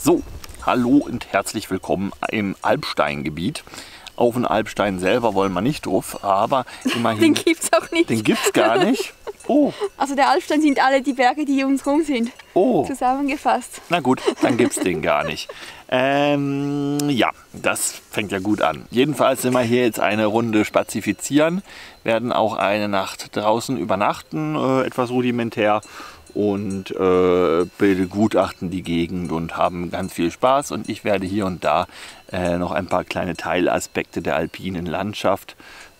So, hallo und herzlich willkommen im Alpsteingebiet. Auf den Alpstein selber wollen wir nicht drauf, aber immerhin... Den gibt's auch nicht. Den gibt's gar nicht? Oh. Also der Alpstein sind alle die Berge, die um uns rum sind. Oh. Zusammengefasst. Na gut, dann gibt's den gar nicht. Ja, das fängt ja gut an. Jedenfalls sind wir hier jetzt eine Runde spazifizieren, werden auch eine Nacht draußen übernachten, etwas rudimentär, und begutachten die Gegend und haben ganz viel Spaß. Und ich werde hier und da noch ein paar kleine Teilaspekte der alpinen Landschaft,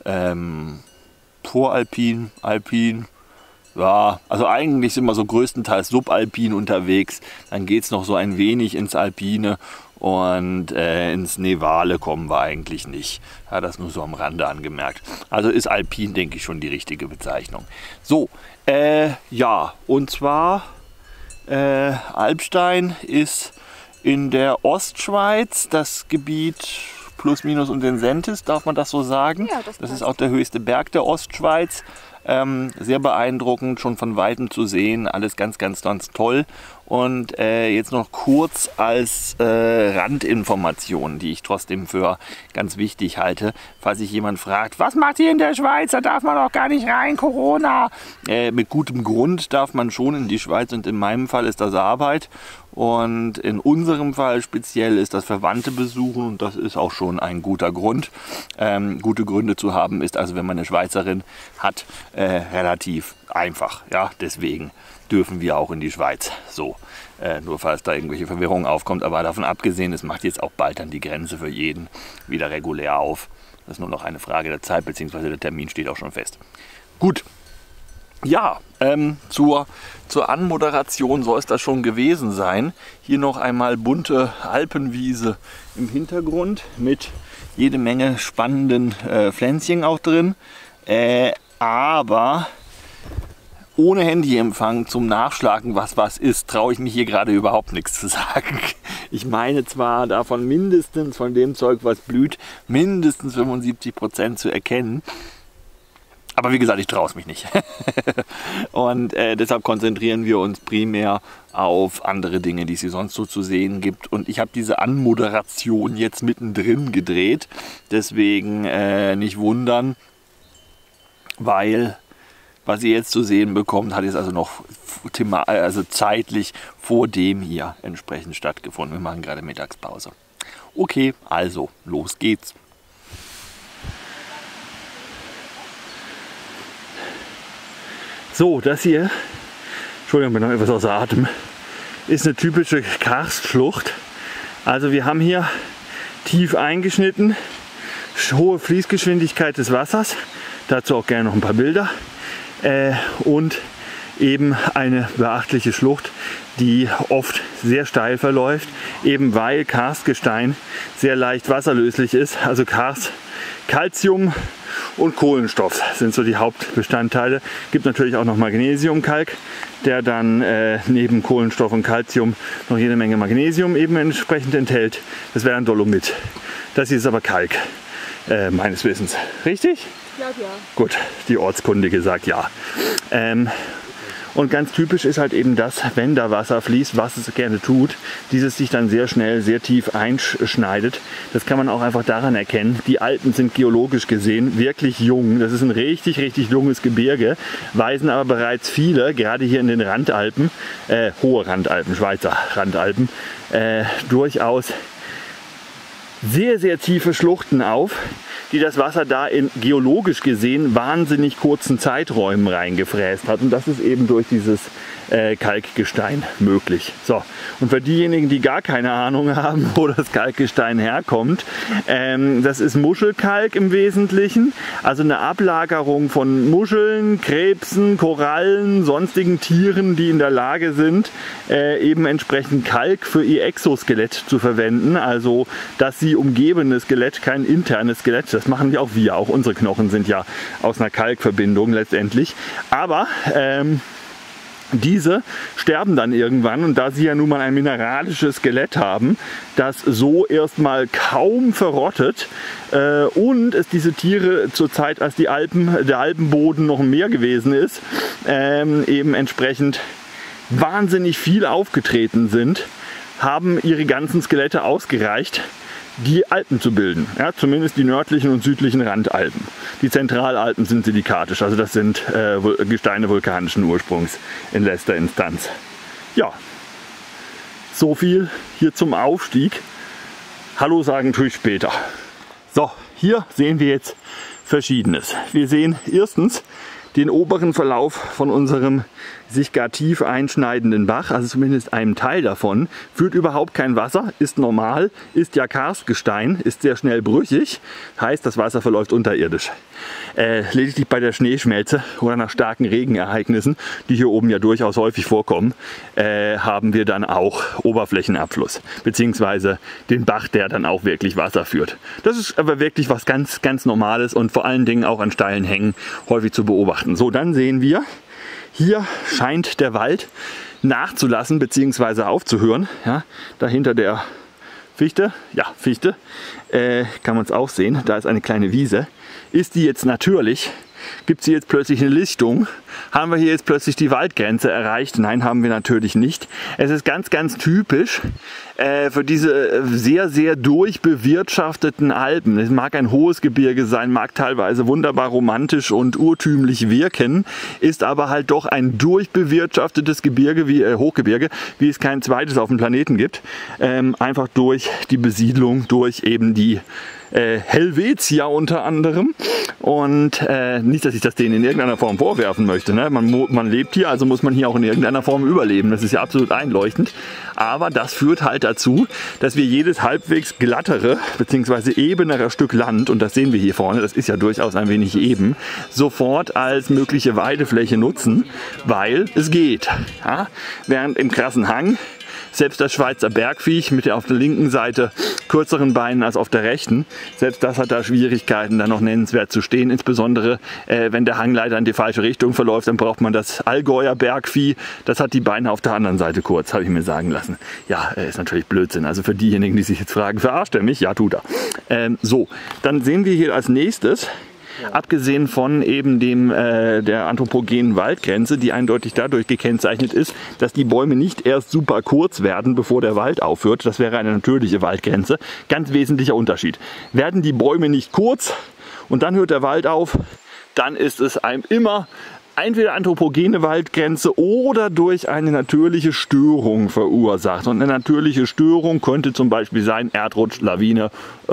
voralpin, alpin, ja, also eigentlich sind wir so größtenteils subalpin unterwegs. Dann geht es noch so ein wenig ins Alpine und ins Nevale kommen wir eigentlich nicht. Ja, das nur so am Rande angemerkt. Also ist alpin, denke ich, schon die richtige Bezeichnung. So, ja, und zwar Alpstein ist in der Ostschweiz, das Gebiet plus minus und den Sentis, darf man das so sagen? Ja, das ist auch der höchste Berg der Ostschweiz. Sehr beeindruckend, schon von Weitem zu sehen, alles ganz, ganz, ganz toll. Und jetzt noch kurz als Randinformation, die ich trotzdem für ganz wichtig halte, falls sich jemand fragt, was macht ihr in der Schweiz, da darf man doch gar nicht rein, Corona. Mit gutem Grund darf man schon in die Schweiz, und in meinem Fall ist das Arbeit. Und in unserem Fall speziell ist das Verwandte besuchen, und das ist auch schon ein guter Grund. Gute Gründe zu haben ist also, wenn man eine Schweizerin hat, relativ einfach. Ja, deswegen dürfen wir auch in die Schweiz. So, nur falls da irgendwelche Verwirrung aufkommt. Aber davon abgesehen, es macht jetzt auch bald dann die Grenze für jeden wieder regulär auf. Das ist nur noch eine Frage der Zeit, beziehungsweise der Termin steht auch schon fest. Gut. Ja, zur Anmoderation soll es das schon gewesen sein. Hier noch einmal bunte Alpenwiese im Hintergrund mit jede Menge spannenden Pflänzchen auch drin. Aber ohne Handyempfang zum Nachschlagen, was ist, traue ich mich hier gerade überhaupt nichts zu sagen. Ich meine zwar davon mindestens, von dem Zeug, was blüht, mindestens 75% zu erkennen. Aber wie gesagt, ich traue es mich nicht. Und deshalb konzentrieren wir uns primär auf andere Dinge, die es hier sonst so zu sehen gibt. Und ich habe diese Anmoderation jetzt mittendrin gedreht. Deswegen nicht wundern, weil was ihr jetzt zu sehen bekommt, hat jetzt also noch zeitlich vor dem hier entsprechend stattgefunden. Wir machen gerade Mittagspause. Okay, also los geht's. So, das hier, Entschuldigung, bin noch etwas außer Atem, ist eine typische Karstschlucht. Also wir haben hier tief eingeschnitten, hohe Fließgeschwindigkeit des Wassers, dazu auch gerne noch ein paar Bilder, und eben eine beachtliche Schlucht, die oft sehr steil verläuft, eben weil Karstgestein sehr leicht wasserlöslich ist. Also Karst, Calcium und Kohlenstoff sind so die Hauptbestandteile. Gibt natürlich auch noch Magnesiumkalk, der dann neben Kohlenstoff und Calcium noch jede Menge Magnesium eben entsprechend enthält. Das wäre dann Dolomit. Das hier ist aber Kalk, meines Wissens. Richtig? Ja, ja. Gut, die Ortskundige sagt ja. Und ganz typisch ist halt eben das, wenn da Wasser fließt, was es gerne tut, dieses sich dann sehr schnell, sehr tief einschneidet. Das kann man auch einfach daran erkennen. Die Alpen sind geologisch gesehen wirklich jung. Das ist ein richtig, richtig junges Gebirge, weisen aber bereits viele, gerade hier in den Randalpen, hohe Randalpen, Schweizer Randalpen, durchaus sehr, sehr tiefe Schluchten auf, die das Wasser da in geologisch gesehen wahnsinnig kurzen Zeiträumen reingefräst hat. Und das ist eben durch dieses Kalkgestein möglich. So, und für diejenigen, die gar keine Ahnung haben, wo das Kalkgestein herkommt, das ist Muschelkalk im Wesentlichen, also eine Ablagerung von Muscheln, Krebsen, Korallen, sonstigen Tieren, die in der Lage sind, eben entsprechend Kalk für ihr Exoskelett zu verwenden, also das sie umgebende Skelett, kein internes Skelett, das machen ja auch wir, auch unsere Knochen sind ja aus einer Kalkverbindung letztendlich, aber diese sterben dann irgendwann, und da sie ja nun mal ein mineralisches Skelett haben, das so erstmal kaum verrottet und es diese Tiere zur Zeit, als der Alpenboden noch ein Meer gewesen ist, eben entsprechend wahnsinnig viel aufgetreten sind, haben ihre ganzen Skelette ausgereicht, die Alpen zu bilden. Ja, zumindest die nördlichen und südlichen Randalpen. Die Zentralalpen sind silikatisch, also das sind Gesteine vulkanischen Ursprungs in letzter Instanz. Ja, so viel hier zum Aufstieg. Hallo sagen tue ich später. So, hier sehen wir jetzt Verschiedenes. Wir sehen erstens den oberen Verlauf von unserem sich gar tief einschneidenden Bach, also zumindest einem Teil davon, führt überhaupt kein Wasser, ist normal, ist ja Karstgestein, ist sehr schnell brüchig, heißt das Wasser verläuft unterirdisch. Lediglich bei der Schneeschmelze oder nach starken Regenereignissen, die hier oben ja durchaus häufig vorkommen, haben wir dann auch Oberflächenabfluss, beziehungsweise den Bach, der dann auch wirklich Wasser führt. Das ist aber wirklich was ganz, ganz Normales und vor allen Dingen auch an steilen Hängen häufig zu beobachten. So, dann sehen wir, hier scheint der Wald nachzulassen bzw. aufzuhören. Ja, dahinter der Fichte, ja Fichte, kann man es auch sehen, da ist eine kleine Wiese. Ist die jetzt natürlich? Gibt es hier jetzt plötzlich eine Lichtung? Haben wir hier jetzt plötzlich die Waldgrenze erreicht? Nein, haben wir natürlich nicht. Es ist ganz, ganz typisch für diese sehr, sehr durchbewirtschafteten Alpen. Es mag ein hohes Gebirge sein, mag teilweise wunderbar romantisch und urtümlich wirken, ist aber halt doch ein durchbewirtschaftetes Gebirge, Hochgebirge, wie es kein zweites auf dem Planeten gibt. Einfach durch die Besiedlung, durch eben die Helvetia unter anderem. Und nicht, dass ich das denen in irgendeiner Form vorwerfen möchte. Ne? Man lebt hier, also muss man hier auch in irgendeiner Form überleben. Das ist ja absolut einleuchtend. Aber das führt halt dazu, dass wir jedes halbwegs glattere bzw. ebenere Stück Land, und das sehen wir hier vorne, das ist ja durchaus ein wenig eben, sofort als mögliche Weidefläche nutzen, weil es geht. Ja? Während im krassen Hang selbst das Schweizer Bergviech mit der auf der linken Seite kürzeren Beinen als auf der rechten, selbst das hat da Schwierigkeiten, da noch nennenswert zu stehen. Insbesondere wenn der Hang leider in die falsche Richtung verläuft, dann braucht man das Allgäuer Bergvieh. Das hat die Beine auf der anderen Seite kurz, habe ich mir sagen lassen. Ja, ist natürlich Blödsinn. Also für diejenigen, die sich jetzt fragen, verarscht er mich? Ja, tut er. So, dann sehen wir hier als nächstes, abgesehen von eben der anthropogenen Waldgrenze, die eindeutig dadurch gekennzeichnet ist, dass die Bäume nicht erst super kurz werden, bevor der Wald aufhört. Das wäre eine natürliche Waldgrenze. Ganz wesentlicher Unterschied. Werden die Bäume nicht kurz und dann hört der Wald auf, dann ist es einem immer entweder anthropogene Waldgrenze oder durch eine natürliche Störung verursacht. Und eine natürliche Störung könnte zum Beispiel sein Erdrutsch, Lawine,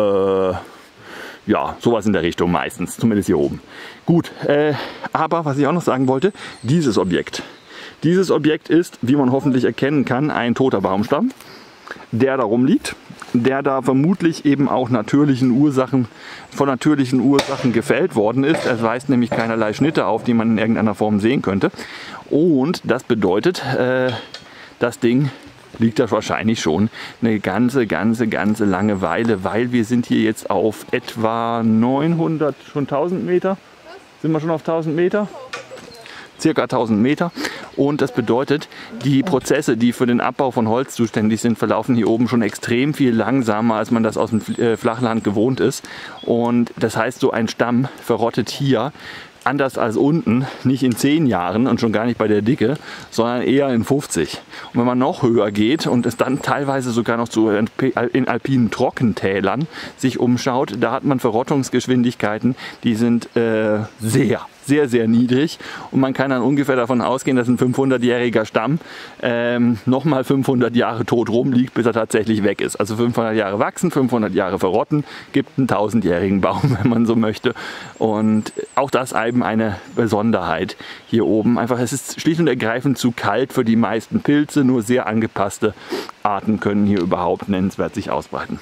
ja, sowas in der Richtung meistens, zumindest hier oben. Gut, aber was ich auch noch sagen wollte, dieses Objekt. Dieses Objekt ist, wie man hoffentlich erkennen kann, ein toter Baumstamm, der da rumliegt, der da vermutlich eben auch von natürlichen Ursachen gefällt worden ist. Es weist nämlich keinerlei Schnitte auf, die man in irgendeiner Form sehen könnte. Und das bedeutet, das Ding liegt da wahrscheinlich schon eine ganze lange Weile, weil wir sind hier jetzt auf etwa 900, schon 1000 Meter. Sind wir schon auf 1000 Meter? Circa 1000 Meter. Und das bedeutet, die Prozesse, die für den Abbau von Holz zuständig sind, verlaufen hier oben schon extrem viel langsamer, als man das aus dem Flachland gewohnt ist. Und das heißt, so ein Stamm verrottet hier anders als unten, nicht in 10 Jahren und schon gar nicht bei der Dicke, sondern eher in 50. Und wenn man noch höher geht und es dann teilweise sogar noch so in alpinen Trockentälern sich umschaut, da hat man Verrottungsgeschwindigkeiten, die sind sehr niedrig und man kann dann ungefähr davon ausgehen, dass ein 500-jähriger Stamm nochmal 500 Jahre tot rumliegt, bis er tatsächlich weg ist. Also 500 Jahre wachsen, 500 Jahre verrotten, gibt einen 1000-jährigen Baum, wenn man so möchte. Und auch das eben eine Besonderheit hier oben. Einfach, es ist schlicht und ergreifend zu kalt für die meisten Pilze, nur sehr angepasste Arten können hier überhaupt nennenswert sich ausbreiten.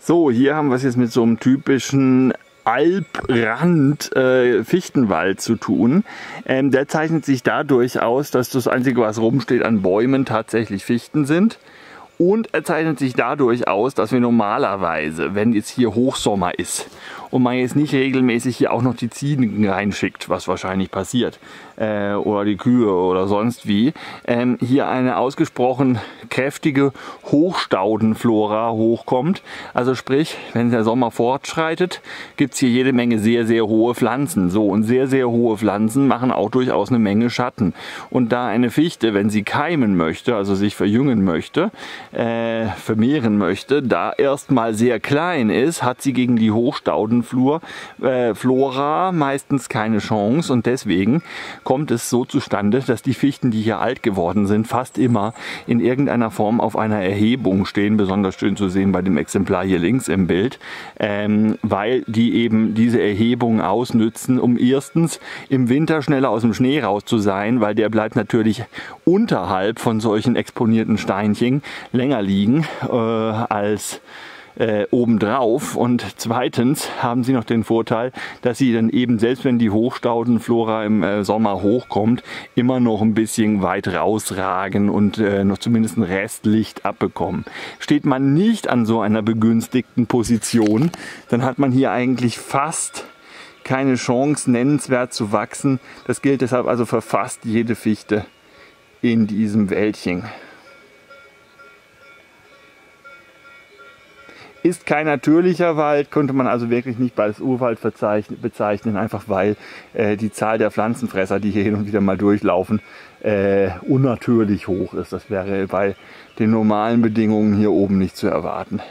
So, hier haben wir es jetzt mit so einem typischen Alprand Fichtenwald zu tun. Der zeichnet sich dadurch aus, dass das Einzige, was rumsteht an Bäumen, tatsächlich Fichten sind. Und er zeichnet sich dadurch aus, dass wir normalerweise, wenn jetzt hier Hochsommer ist und man jetzt nicht regelmäßig hier auch noch die Ziegen reinschickt, was wahrscheinlich passiert, oder die Kühe oder sonst wie, hier eine ausgesprochen kräftige Hochstaudenflora hochkommt. Also sprich, wenn der Sommer fortschreitet, gibt es hier jede Menge sehr, sehr hohe Pflanzen. So, und sehr, sehr hohe Pflanzen machen auch durchaus eine Menge Schatten. Und da eine Fichte, wenn sie keimen möchte, also sich verjüngen möchte, vermehren möchte, da erstmal sehr klein ist, hat sie gegen die Hochstaudenflora meistens keine Chance, und deswegen kommt es so zustande, dass die Fichten, die hier alt geworden sind, fast immer in irgendeiner Form auf einer Erhebung stehen, besonders schön zu sehen bei dem Exemplar hier links im Bild, weil die eben diese Erhebung ausnützen, um erstens im Winter schneller aus dem Schnee raus zu sein, weil der bleibt natürlich unterhalb von solchen exponierten Steinchen länger liegen als obendrauf, und zweitens haben sie noch den Vorteil, dass sie dann eben, selbst wenn die Hochstaudenflora im Sommer hochkommt, immer noch ein bisschen weit rausragen und noch zumindest ein Restlicht abbekommen. Steht man nicht an so einer begünstigten Position, dann hat man hier eigentlich fast keine Chance, nennenswert zu wachsen. Das gilt deshalb also für fast jede Fichte in diesem Wäldchen. Ist kein natürlicher Wald, könnte man also wirklich nicht als Urwald bezeichnen, einfach weil die Zahl der Pflanzenfresser, die hier hin und wieder mal durchlaufen, unnatürlich hoch ist. Das wäre bei den normalen Bedingungen hier oben nicht zu erwarten.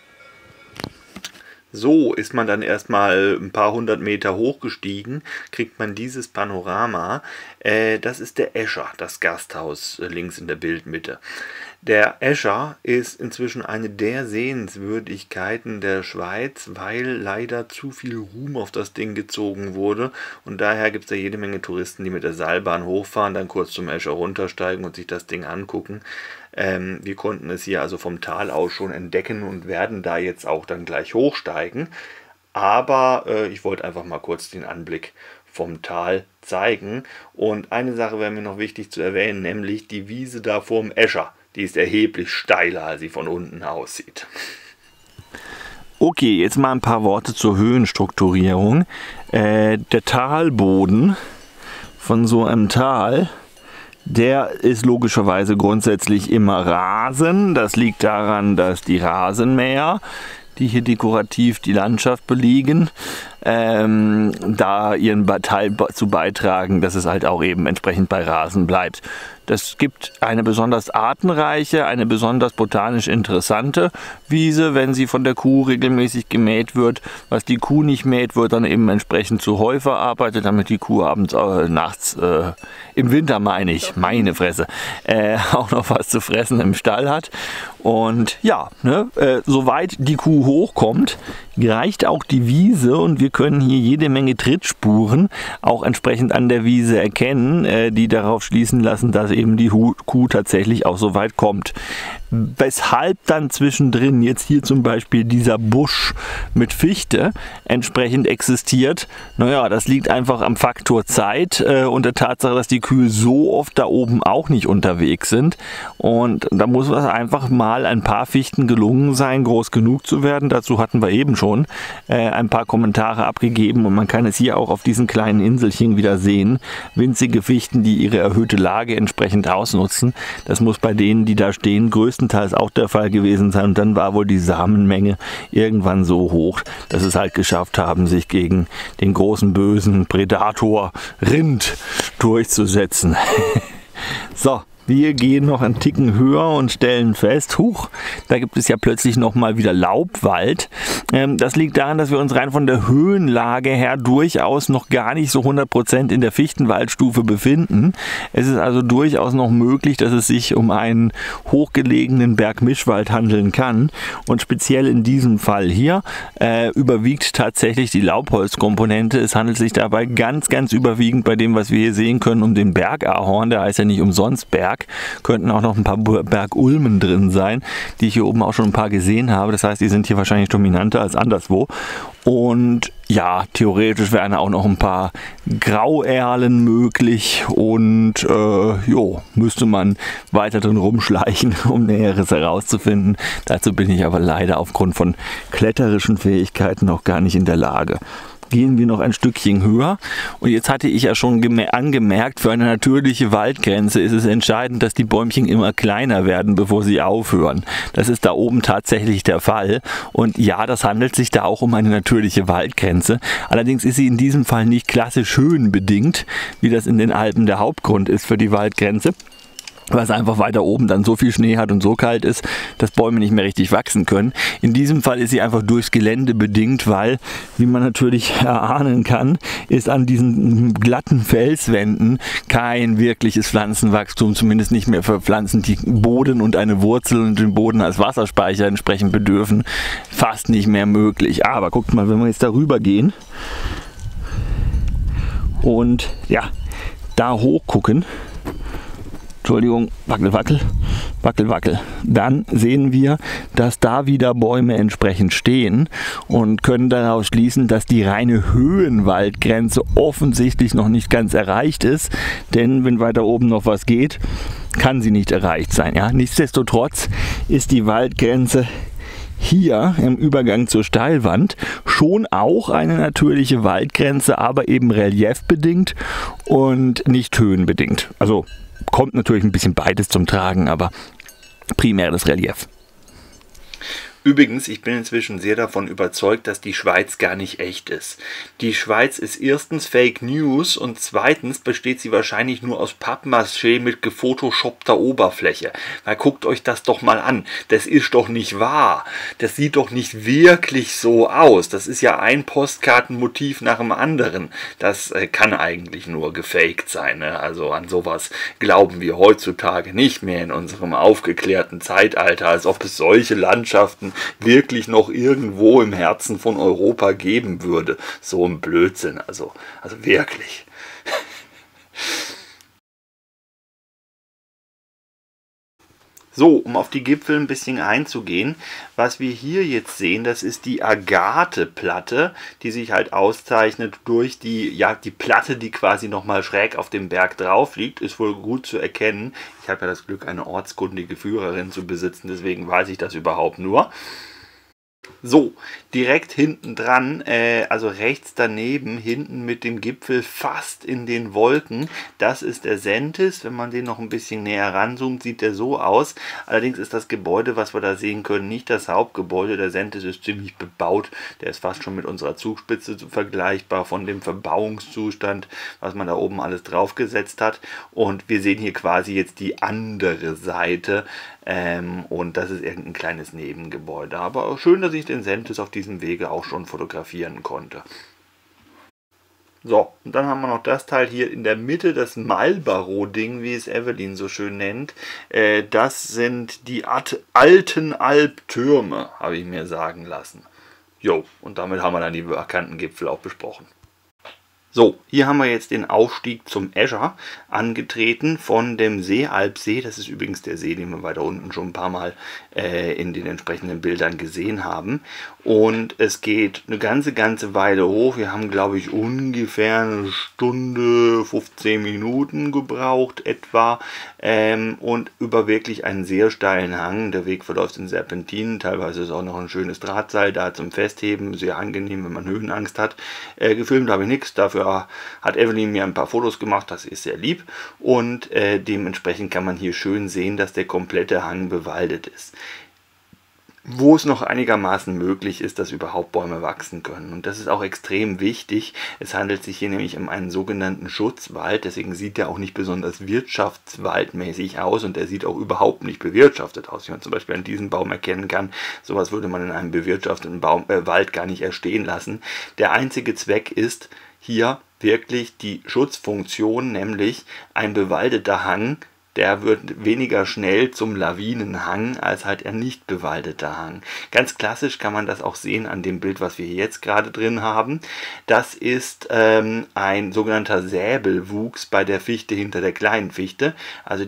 So, ist man dann erstmal ein paar hundert Meter hochgestiegen, kriegt man dieses Panorama. Das ist der Escher, das Gasthaus links in der Bildmitte. Der Escher ist inzwischen eine der Sehenswürdigkeiten der Schweiz, weil leider zu viel Ruhm auf das Ding gezogen wurde. Und daher gibt es da jede Menge Touristen, die mit der Seilbahn hochfahren, dann kurz zum Escher runtersteigen und sich das Ding angucken. Wir konnten es hier also vom Tal aus schon entdecken und werden da jetzt auch dann gleich hochsteigen. Aber ich wollte einfach mal kurz den Anblick vom Tal zeigen. Und eine Sache wäre mir noch wichtig zu erwähnen, nämlich die Wiese da vorm Escher. Die ist erheblich steiler, als sie von unten aussieht. Okay, jetzt mal ein paar Worte zur Höhenstrukturierung. Der Talboden von so einem Tal, der ist logischerweise grundsätzlich immer Rasen. Das liegt daran, dass die Rasenmäher, die hier dekorativ die Landschaft belegen, da ihren Teil zu beitragen, dass es halt auch eben entsprechend bei Rasen bleibt. Das gibt eine besonders artenreiche, eine besonders botanisch interessante Wiese, wenn sie von der Kuh regelmäßig gemäht wird. Was die Kuh nicht mäht, wird dann eben entsprechend zu Heu verarbeitet, damit die Kuh abends, nachts, im Winter meine Fresse, auch noch was zu fressen im Stall hat. Und ja, soweit die Kuh hochkommt, reicht auch die Wiese, und wir können hier jede Menge Trittspuren auch entsprechend an der Wiese erkennen, die darauf schließen lassen, dass eben die Kuh tatsächlich auch so weit kommt. Weshalb dann zwischendrin jetzt hier zum Beispiel dieser Busch mit Fichte entsprechend existiert, naja, das liegt einfach am Faktor Zeit und der Tatsache, dass die Kühe so oft da oben auch nicht unterwegs sind. Und da muss es einfach mal ein paar Fichten gelungen sein, groß genug zu werden. Dazu hatten wir eben schon ein paar Kommentare abgegeben, und man kann es hier auch auf diesen kleinen Inselchen wieder sehen. Winzige Fichten, die ihre erhöhte Lage entsprechend ausnutzen. Das muss bei denen, die da stehen, größtenteils auch der Fall gewesen sein. Und dann war wohl die Samenmenge irgendwann so hoch, dass es halt geschafft haben, sich gegen den großen bösen Predator Rind durchzusetzen. So. Wir gehen noch einen Ticken höher und stellen fest, huch, da gibt es ja plötzlich nochmal wieder Laubwald. Das liegt daran, dass wir uns rein von der Höhenlage her durchaus noch gar nicht so 100% in der Fichtenwaldstufe befinden. Es ist also durchaus noch möglich, dass es sich um einen hochgelegenen Bergmischwald handeln kann. Und speziell in diesem Fall hier überwiegt tatsächlich die Laubholzkomponente. Es handelt sich dabei ganz, ganz überwiegend bei dem, was wir hier sehen können, um den Bergahorn. Der heißt ja nicht umsonst Berg. Berg. Könnten auch noch ein paar Bergulmen drin sein, die ich hier oben auch schon ein paar gesehen habe. Das heißt, die sind hier wahrscheinlich dominanter als anderswo. Und ja, theoretisch wären auch noch ein paar Grauerlen möglich und müsste man weiter drin rumschleichen, um Näheres herauszufinden. Dazu bin ich aber leider aufgrund von kletterischen Fähigkeiten noch gar nicht in der Lage. Gehen wir noch ein Stückchen höher. Und jetzt hatte ich ja schon angemerkt, für eine natürliche Waldgrenze ist es entscheidend, dass die Bäumchen immer kleiner werden, bevor sie aufhören. Das ist da oben tatsächlich der Fall. Und ja, das handelt sich da auch um eine natürliche Waldgrenze. Allerdings ist sie in diesem Fall nicht klassisch höhenbedingt, wie das in den Alpen der Hauptgrund ist für die Waldgrenze, weil es einfach weiter oben dann so viel Schnee hat und so kalt ist, dass Bäume nicht mehr richtig wachsen können. In diesem Fall ist sie einfach durchs Gelände bedingt, weil, wie man natürlich erahnen kann, ist an diesen glatten Felswänden kein wirkliches Pflanzenwachstum, zumindest nicht mehr für Pflanzen, die Boden und eine Wurzel und den Boden als Wasserspeicher entsprechend bedürfen, fast nicht mehr möglich. Aber guckt mal, wenn wir jetzt darüber gehen und ja, da hoch gucken, Entschuldigung, wackel, wackel, wackel, wackel. Dann sehen wir, dass da wieder Bäume entsprechend stehen und können daraus schließen, dass die reine Höhenwaldgrenze offensichtlich noch nicht ganz erreicht ist. Denn wenn weiter oben noch was geht, kann sie nicht erreicht sein. Ja? Nichtsdestotrotz ist die Waldgrenze hier im Übergang zur Steilwand schon auch eine natürliche Waldgrenze, aber eben reliefbedingt und nicht höhenbedingt. Also kommt natürlich ein bisschen beides zum Tragen, aber primär das Relief. Übrigens, ich bin inzwischen sehr davon überzeugt, dass die Schweiz gar nicht echt ist. Die Schweiz ist erstens Fake News und zweitens besteht sie wahrscheinlich nur aus Pappmaché mit gefotoshoppter Oberfläche. Weil guckt euch das doch mal an. Das ist doch nicht wahr. Das sieht doch nicht wirklich so aus. Das ist ja ein Postkartenmotiv nach dem anderen. Das kann eigentlich nur gefaked sein. Ne? Also an sowas glauben wir heutzutage nicht mehr in unserem aufgeklärten Zeitalter, als ob es solche Landschaften wirklich noch irgendwo im Herzen von Europa geben würde. So ein Blödsinn, also wirklich. So, um auf die Gipfel ein bisschen einzugehen, was wir hier jetzt sehen, das ist die Agathe-Platte, die sich halt auszeichnet durch die Platte, die quasi nochmal schräg auf dem Berg drauf liegt, ist wohl gut zu erkennen. Ich habe ja das Glück, eine ortskundige Führerin zu besitzen, deswegen weiß ich das überhaupt nur. So, direkt hinten dran, also rechts daneben, hinten mit dem Gipfel fast in den Wolken, das ist der Sentis. Wenn man den noch ein bisschen näher ranzoomt, sieht der so aus. Allerdings ist das Gebäude, was wir da sehen können, nicht das Hauptgebäude. Der Sentis ist ziemlich bebaut, der ist fast schon mit unserer Zugspitze vergleichbar von dem Verbauungszustand, was man da oben alles draufgesetzt hat. Und wir sehen hier quasi jetzt die andere Seite. Und das ist irgendein kleines Nebengebäude. Aber auch schön, dass ich den Sentis auf diesem Wege auch schon fotografieren konnte. So, und dann haben wir noch das Teil hier in der Mitte, das Marlborough-Ding, wie es Evelyn so schön nennt. Das sind die alten Alptürme, habe ich mir sagen lassen. Jo, und damit haben wir dann die bekannten Gipfel auch besprochen. So, hier haben wir jetzt den Aufstieg zum Escher angetreten von dem Seealpsee. Das ist übrigens der See, den wir weiter unten schon ein paar Mal in den entsprechenden Bildern gesehen haben. Und es geht eine ganze Weile hoch. Wir haben, glaube ich, ungefähr eine Stunde, 15 Minuten gebraucht etwa. Und über wirklich einen sehr steilen Hang. Der Weg verläuft in Serpentinen. Teilweise ist auch noch ein schönes Drahtseil da zum Festheben. Sehr angenehm, wenn man Höhenangst hat. Gefilmt habe ich nichts. Dafür hat Evelyn mir ein paar Fotos gemacht. Das ist sehr lieb. Und dementsprechend kann man hier schön sehen, dass der komplette Hang bewaldet ist. Wo es noch einigermaßen möglich ist, dass überhaupt Bäume wachsen können. Und das ist auch extrem wichtig. Es handelt sich hier nämlich um einen sogenannten Schutzwald. Deswegen sieht der auch nicht besonders wirtschaftswaldmäßig aus. Und der sieht auch überhaupt nicht bewirtschaftet aus. Wie man zum Beispiel an diesem Baum erkennen kann. Sowas würde man in einem bewirtschafteten Wald gar nicht erstehen lassen. Der einzige Zweck ist, hier wirklich die Schutzfunktion, nämlich ein bewaldeter Hang der wird weniger schnell zum Lawinenhang als halt ein nicht bewaldeter Hang. Ganz klassisch kann man das auch sehen an dem Bild, was wir hier jetzt gerade drin haben. Das ist ein sogenannter Säbelwuchs bei der Fichte hinter der kleinen Fichte. Also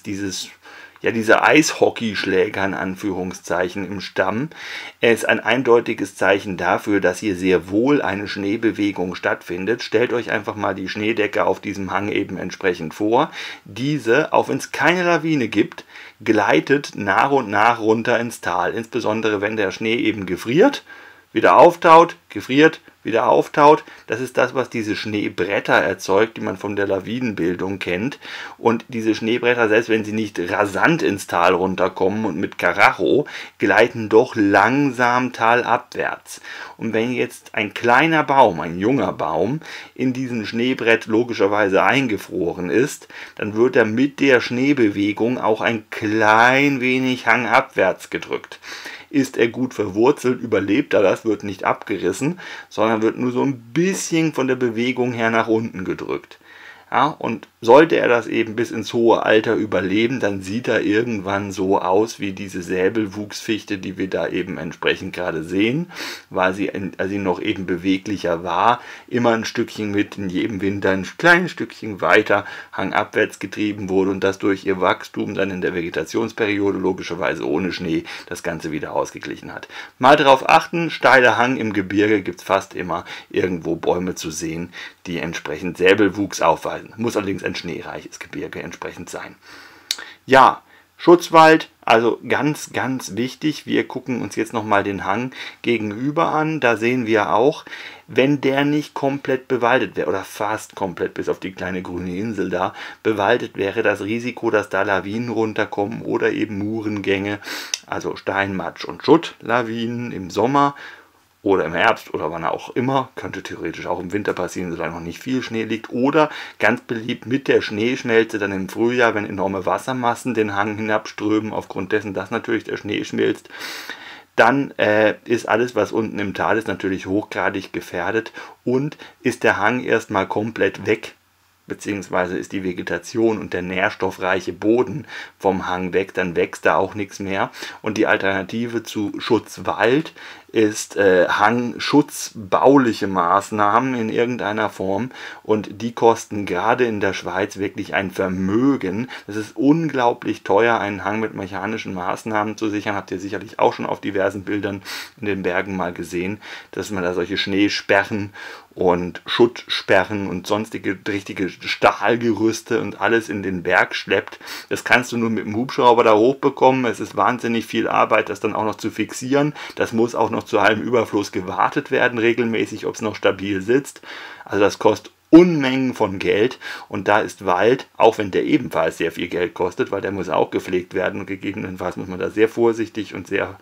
diese Eishockeyschläger in Anführungszeichen im Stamm. Er ist ein eindeutiges Zeichen dafür, dass hier sehr wohl eine Schneebewegung stattfindet. Stellt euch einfach mal die Schneedecke auf diesem Hang eben entsprechend vor. Diese, auch wenn es keine Lawine gibt, gleitet nach und nach runter ins Tal. Insbesondere wenn der Schnee eben gefriert, wieder auftaut, gefriert, wieder auftaut. Das ist das, was diese Schneebretter erzeugt, die man von der Lawinenbildung kennt. Und diese Schneebretter, selbst wenn sie nicht rasant ins Tal runterkommen und mit Karacho, gleiten doch langsam talabwärts. Und wenn jetzt ein kleiner Baum, ein junger Baum, in diesem Schneebrett logischerweise eingefroren ist, dann wird er mit der Schneebewegung auch ein klein wenig hangabwärts gedrückt. Ist er gut verwurzelt, überlebt er das, wird nicht abgerissen, sondern wird nur so ein bisschen von der Bewegung her nach unten gedrückt. Ja, und sollte er das eben bis ins hohe Alter überleben, dann sieht er irgendwann so aus wie diese Säbelwuchsfichte, die wir da eben entsprechend gerade sehen, weil sie, als sie noch eben beweglicher war, immer ein Stückchen mit, in jedem Winter ein kleines Stückchen weiter hangabwärts getrieben wurde und das durch ihr Wachstum dann in der Vegetationsperiode, logischerweise ohne Schnee, das Ganze wieder ausgeglichen hat. Mal darauf achten, steiler Hang im Gebirge gibt es fast immer irgendwo Bäume zu sehen, die entsprechend Säbelwuchs aufweisen. Muss allerdings ein schneereiches Gebirge entsprechend sein. Ja, Schutzwald, also ganz, ganz wichtig. Wir gucken uns jetzt nochmal den Hang gegenüber an. Da sehen wir auch, wenn der nicht komplett bewaldet wäre oder fast komplett bis auf die kleine grüne Insel da bewaldet wäre, das Risiko, dass da Lawinen runterkommen oder eben Murengänge, also Steinmatsch und Schuttlawinen im Sommer oder im Herbst oder wann auch immer, könnte theoretisch auch im Winter passieren, solange noch nicht viel Schnee liegt. Oder ganz beliebt mit der Schneeschmelze dann im Frühjahr, wenn enorme Wassermassen den Hang hinabströmen, aufgrund dessen, dass natürlich der Schnee schmilzt. Dann ist alles, was unten im Tal ist, natürlich hochgradig gefährdet und ist der Hang erstmal komplett weg, beziehungsweise ist die Vegetation und der nährstoffreiche Boden vom Hang weg, dann wächst da auch nichts mehr. Und die Alternative zu Schutzwald ist hangschutzbauliche Maßnahmen in irgendeiner Form und die kosten gerade in der Schweiz wirklich ein Vermögen. Es ist unglaublich teuer, einen Hang mit mechanischen Maßnahmen zu sichern. Habt ihr sicherlich auch schon auf diversen Bildern in den Bergen mal gesehen, dass man da solche Schneesperren und Schuttsperren und sonstige richtige Stahlgerüste und alles in den Berg schleppt. Das kannst du nur mit dem Hubschrauber da hochbekommen. Es ist wahnsinnig viel Arbeit, das dann auch noch zu fixieren. Das muss auch noch zu allem Überfluss gewartet werden, regelmäßig, ob es noch stabil sitzt. Also das kostet Unmengen von Geld und da ist Wald, auch wenn der ebenfalls sehr viel Geld kostet, weil der muss auch gepflegt werden und gegebenenfalls muss man da sehr vorsichtig und sehr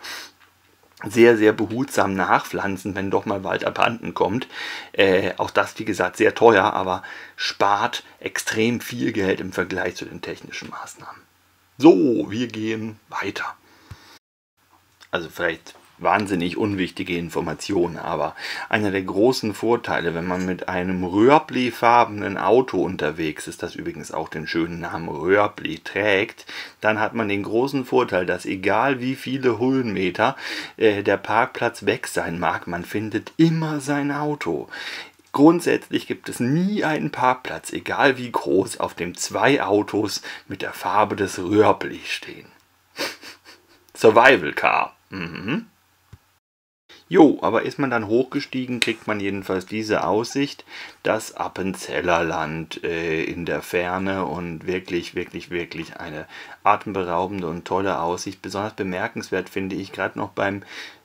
behutsam nachpflanzen, wenn doch mal Wald abhanden kommt. Auch das, wie gesagt, sehr teuer, aber spart extrem viel Geld im Vergleich zu den technischen Maßnahmen. So, wir gehen weiter. Also vielleicht wahnsinnig unwichtige Informationen, aber einer der großen Vorteile, wenn man mit einem röhrblefarbenen Auto unterwegs ist, das übrigens auch den schönen Namen Röhrble trägt, dann hat man den großen Vorteil, dass egal wie viele Höhenmeter der Parkplatz weg sein mag, man findet immer sein Auto. Grundsätzlich gibt es nie einen Parkplatz, egal wie groß, auf dem 2 Autos mit der Farbe des Röhrble stehen. Survival Car. Mhm. Jo, aber ist man dann hochgestiegen, kriegt man jedenfalls diese Aussicht, das Appenzeller Land in der Ferne und wirklich, wirklich, wirklich eine atemberaubende und tolle Aussicht. Besonders bemerkenswert finde ich gerade noch beim,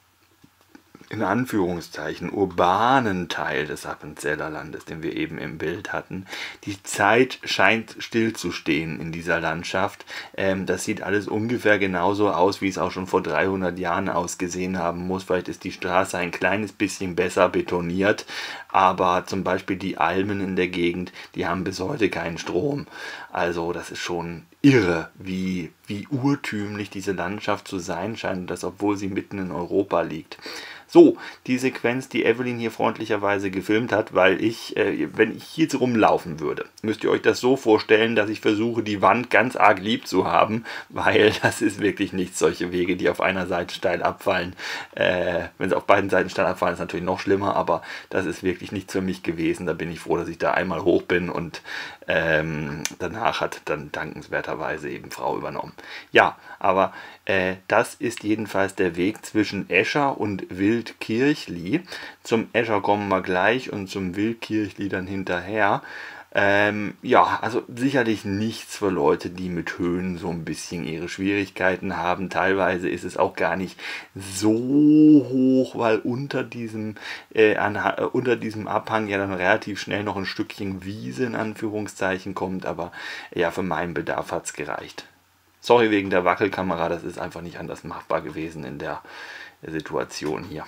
in Anführungszeichen, urbanen Teil des Appenzeller Landes, den wir eben im Bild hatten. Die Zeit scheint stillzustehen in dieser Landschaft. Das sieht alles ungefähr genauso aus, wie es auch schon vor 300 Jahren ausgesehen haben muss. Vielleicht ist die Straße ein kleines bisschen besser betoniert, aber zum Beispiel die Almen in der Gegend, die haben bis heute keinen Strom. Also das ist schon irre, wie urtümlich diese Landschaft zu sein scheint, das obwohl sie mitten in Europa liegt. So, die Sequenz, die Evelyn hier freundlicherweise gefilmt hat, weil wenn ich hier jetzt rumlaufen würde, müsst ihr euch das so vorstellen, dass ich versuche, die Wand ganz arg lieb zu haben, weil das ist wirklich nichts, solche Wege, die auf einer Seite steil abfallen. Wenn sie auf beiden Seiten steil abfallen, ist natürlich noch schlimmer, aber das ist wirklich nichts für mich gewesen. Da bin ich froh, dass ich da einmal hoch bin und danach hat dann dankenswerterweise eben Frau übernommen. Ja, aber das ist jedenfalls der Weg zwischen Escher und Wildkirchli. Zum Escher kommen wir gleich und zum Wildkirchli dann hinterher. Ja, also sicherlich nichts für Leute, die mit Höhen so ein bisschen ihre Schwierigkeiten haben. Teilweise ist es auch gar nicht so hoch, weil unter diesem Abhang ja dann relativ schnell noch ein Stückchen Wiese in Anführungszeichen kommt. Aber ja, für meinen Bedarf hat es gereicht. Sorry wegen der Wackelkamera, das ist einfach nicht anders machbar gewesen in der Situation hier.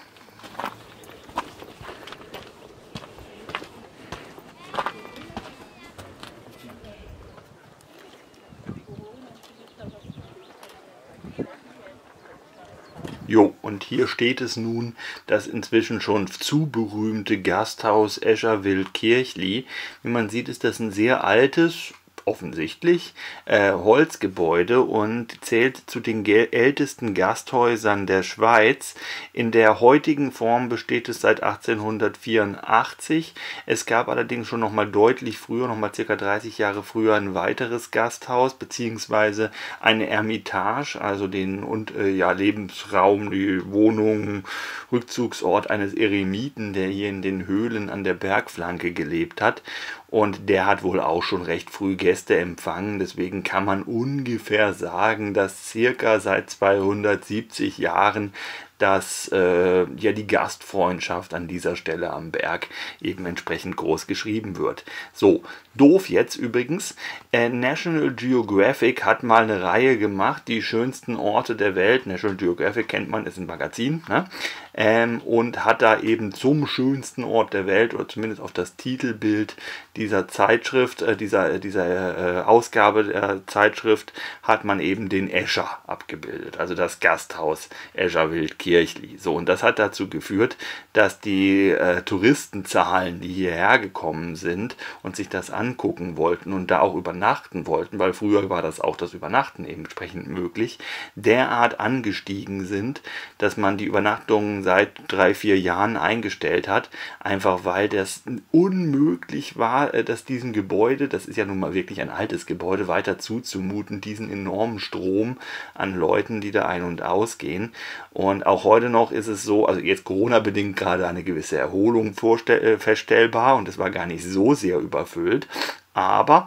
Jo, und hier steht es nun, das inzwischen schon zu berühmte Gasthaus Escher-Wildkirchli. Wie man sieht, ist das ein sehr altes, offensichtlich, Holzgebäude und zählt zu den ältesten Gasthäusern der Schweiz. In der heutigen Form besteht es seit 1884. Es gab allerdings schon noch mal deutlich früher, noch mal ca. 30 Jahre früher, ein weiteres Gasthaus bzw. eine Ermitage, also den Lebensraum, die Wohnung, Rückzugsort eines Eremiten, der hier in den Höhlen an der Bergflanke gelebt hat. Und der hat wohl auch schon recht früh Gäste empfangen. Deswegen kann man ungefähr sagen, dass circa seit 270 Jahren die Gastfreundschaft an dieser Stelle am Berg eben entsprechend groß geschrieben wird. So, doof jetzt übrigens. National Geographic hat mal eine Reihe gemacht, die schönsten Orte der Welt. National Geographic kennt man, ist ein Magazin, ne? Und hat da eben zum schönsten Ort der Welt, oder zumindest auf das Titelbild dieser Zeitschrift, dieser Ausgabe der Zeitschrift, hat man eben den Escher abgebildet, also das Gasthaus Escher-Wildkirchli. So, und das hat dazu geführt, dass die Touristenzahlen, die hierher gekommen sind und sich das angucken wollten und da auch übernachten wollten, weil früher war das auch das Übernachten eben entsprechend möglich, derart angestiegen sind, dass man die Übernachtungen seit 3-4 Jahren eingestellt hat, einfach weil das unmöglich war, dass diesem Gebäude, das ist ja nun mal wirklich ein altes Gebäude, weiter zuzumuten, diesen enormen Strom an Leuten, die da ein- und ausgehen. Und auch heute noch ist es so, also jetzt Corona-bedingt gerade eine gewisse Erholung feststellbar und es war gar nicht so sehr überfüllt, aber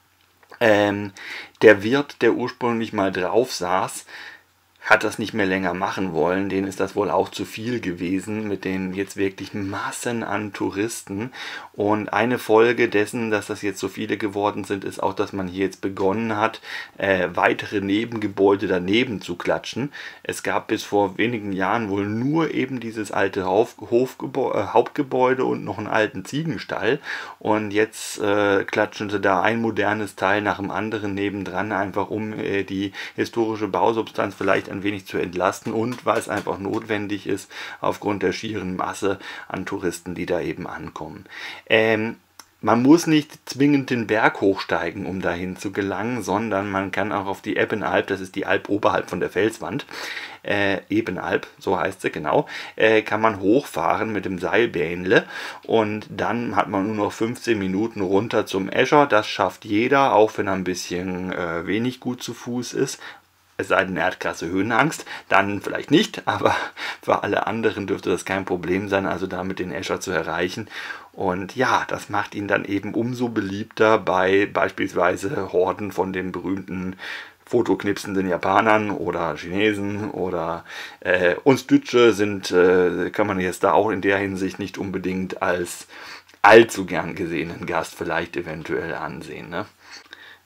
der Wirt, der ursprünglich mal drauf saß, hat das nicht mehr länger machen wollen. Denen ist das wohl auch zu viel gewesen mit den jetzt wirklich Massen an Touristen. Und eine Folge dessen, dass das jetzt so viele geworden sind, ist auch, dass man hier jetzt begonnen hat, weitere Nebengebäude daneben zu klatschen. Es gab bis vor wenigen Jahren wohl nur eben dieses alte Hauptgebäude und noch einen alten Ziegenstall. Und jetzt klatschen sie da ein modernes Teil nach dem anderen nebendran, einfach um die historische Bausubstanz vielleicht ein wenig zu entlasten und weil es einfach notwendig ist aufgrund der schieren Masse an Touristen, die da eben ankommen. Man muss nicht zwingend den Berg hochsteigen, um dahin zu gelangen, sondern man kann auch auf die Ebenalp, das ist die Alp oberhalb von der Felswand, Ebenalp, so heißt sie, genau, kann man hochfahren mit dem Seilbähnle und dann hat man nur noch 15 Minuten runter zum Escher. Das schafft jeder, auch wenn er ein bisschen wenig gut zu Fuß ist. Es sei denn, er hat krasse Höhenangst, dann vielleicht nicht, aber für alle anderen dürfte das kein Problem sein, also damit den Escher zu erreichen. Und ja, das macht ihn dann eben umso beliebter bei beispielsweise Horden von den berühmten fotoknipsenden Japanern oder Chinesen oder uns Deutsche kann man jetzt da auch in der Hinsicht nicht unbedingt als allzu gern gesehenen Gast vielleicht eventuell ansehen, ne?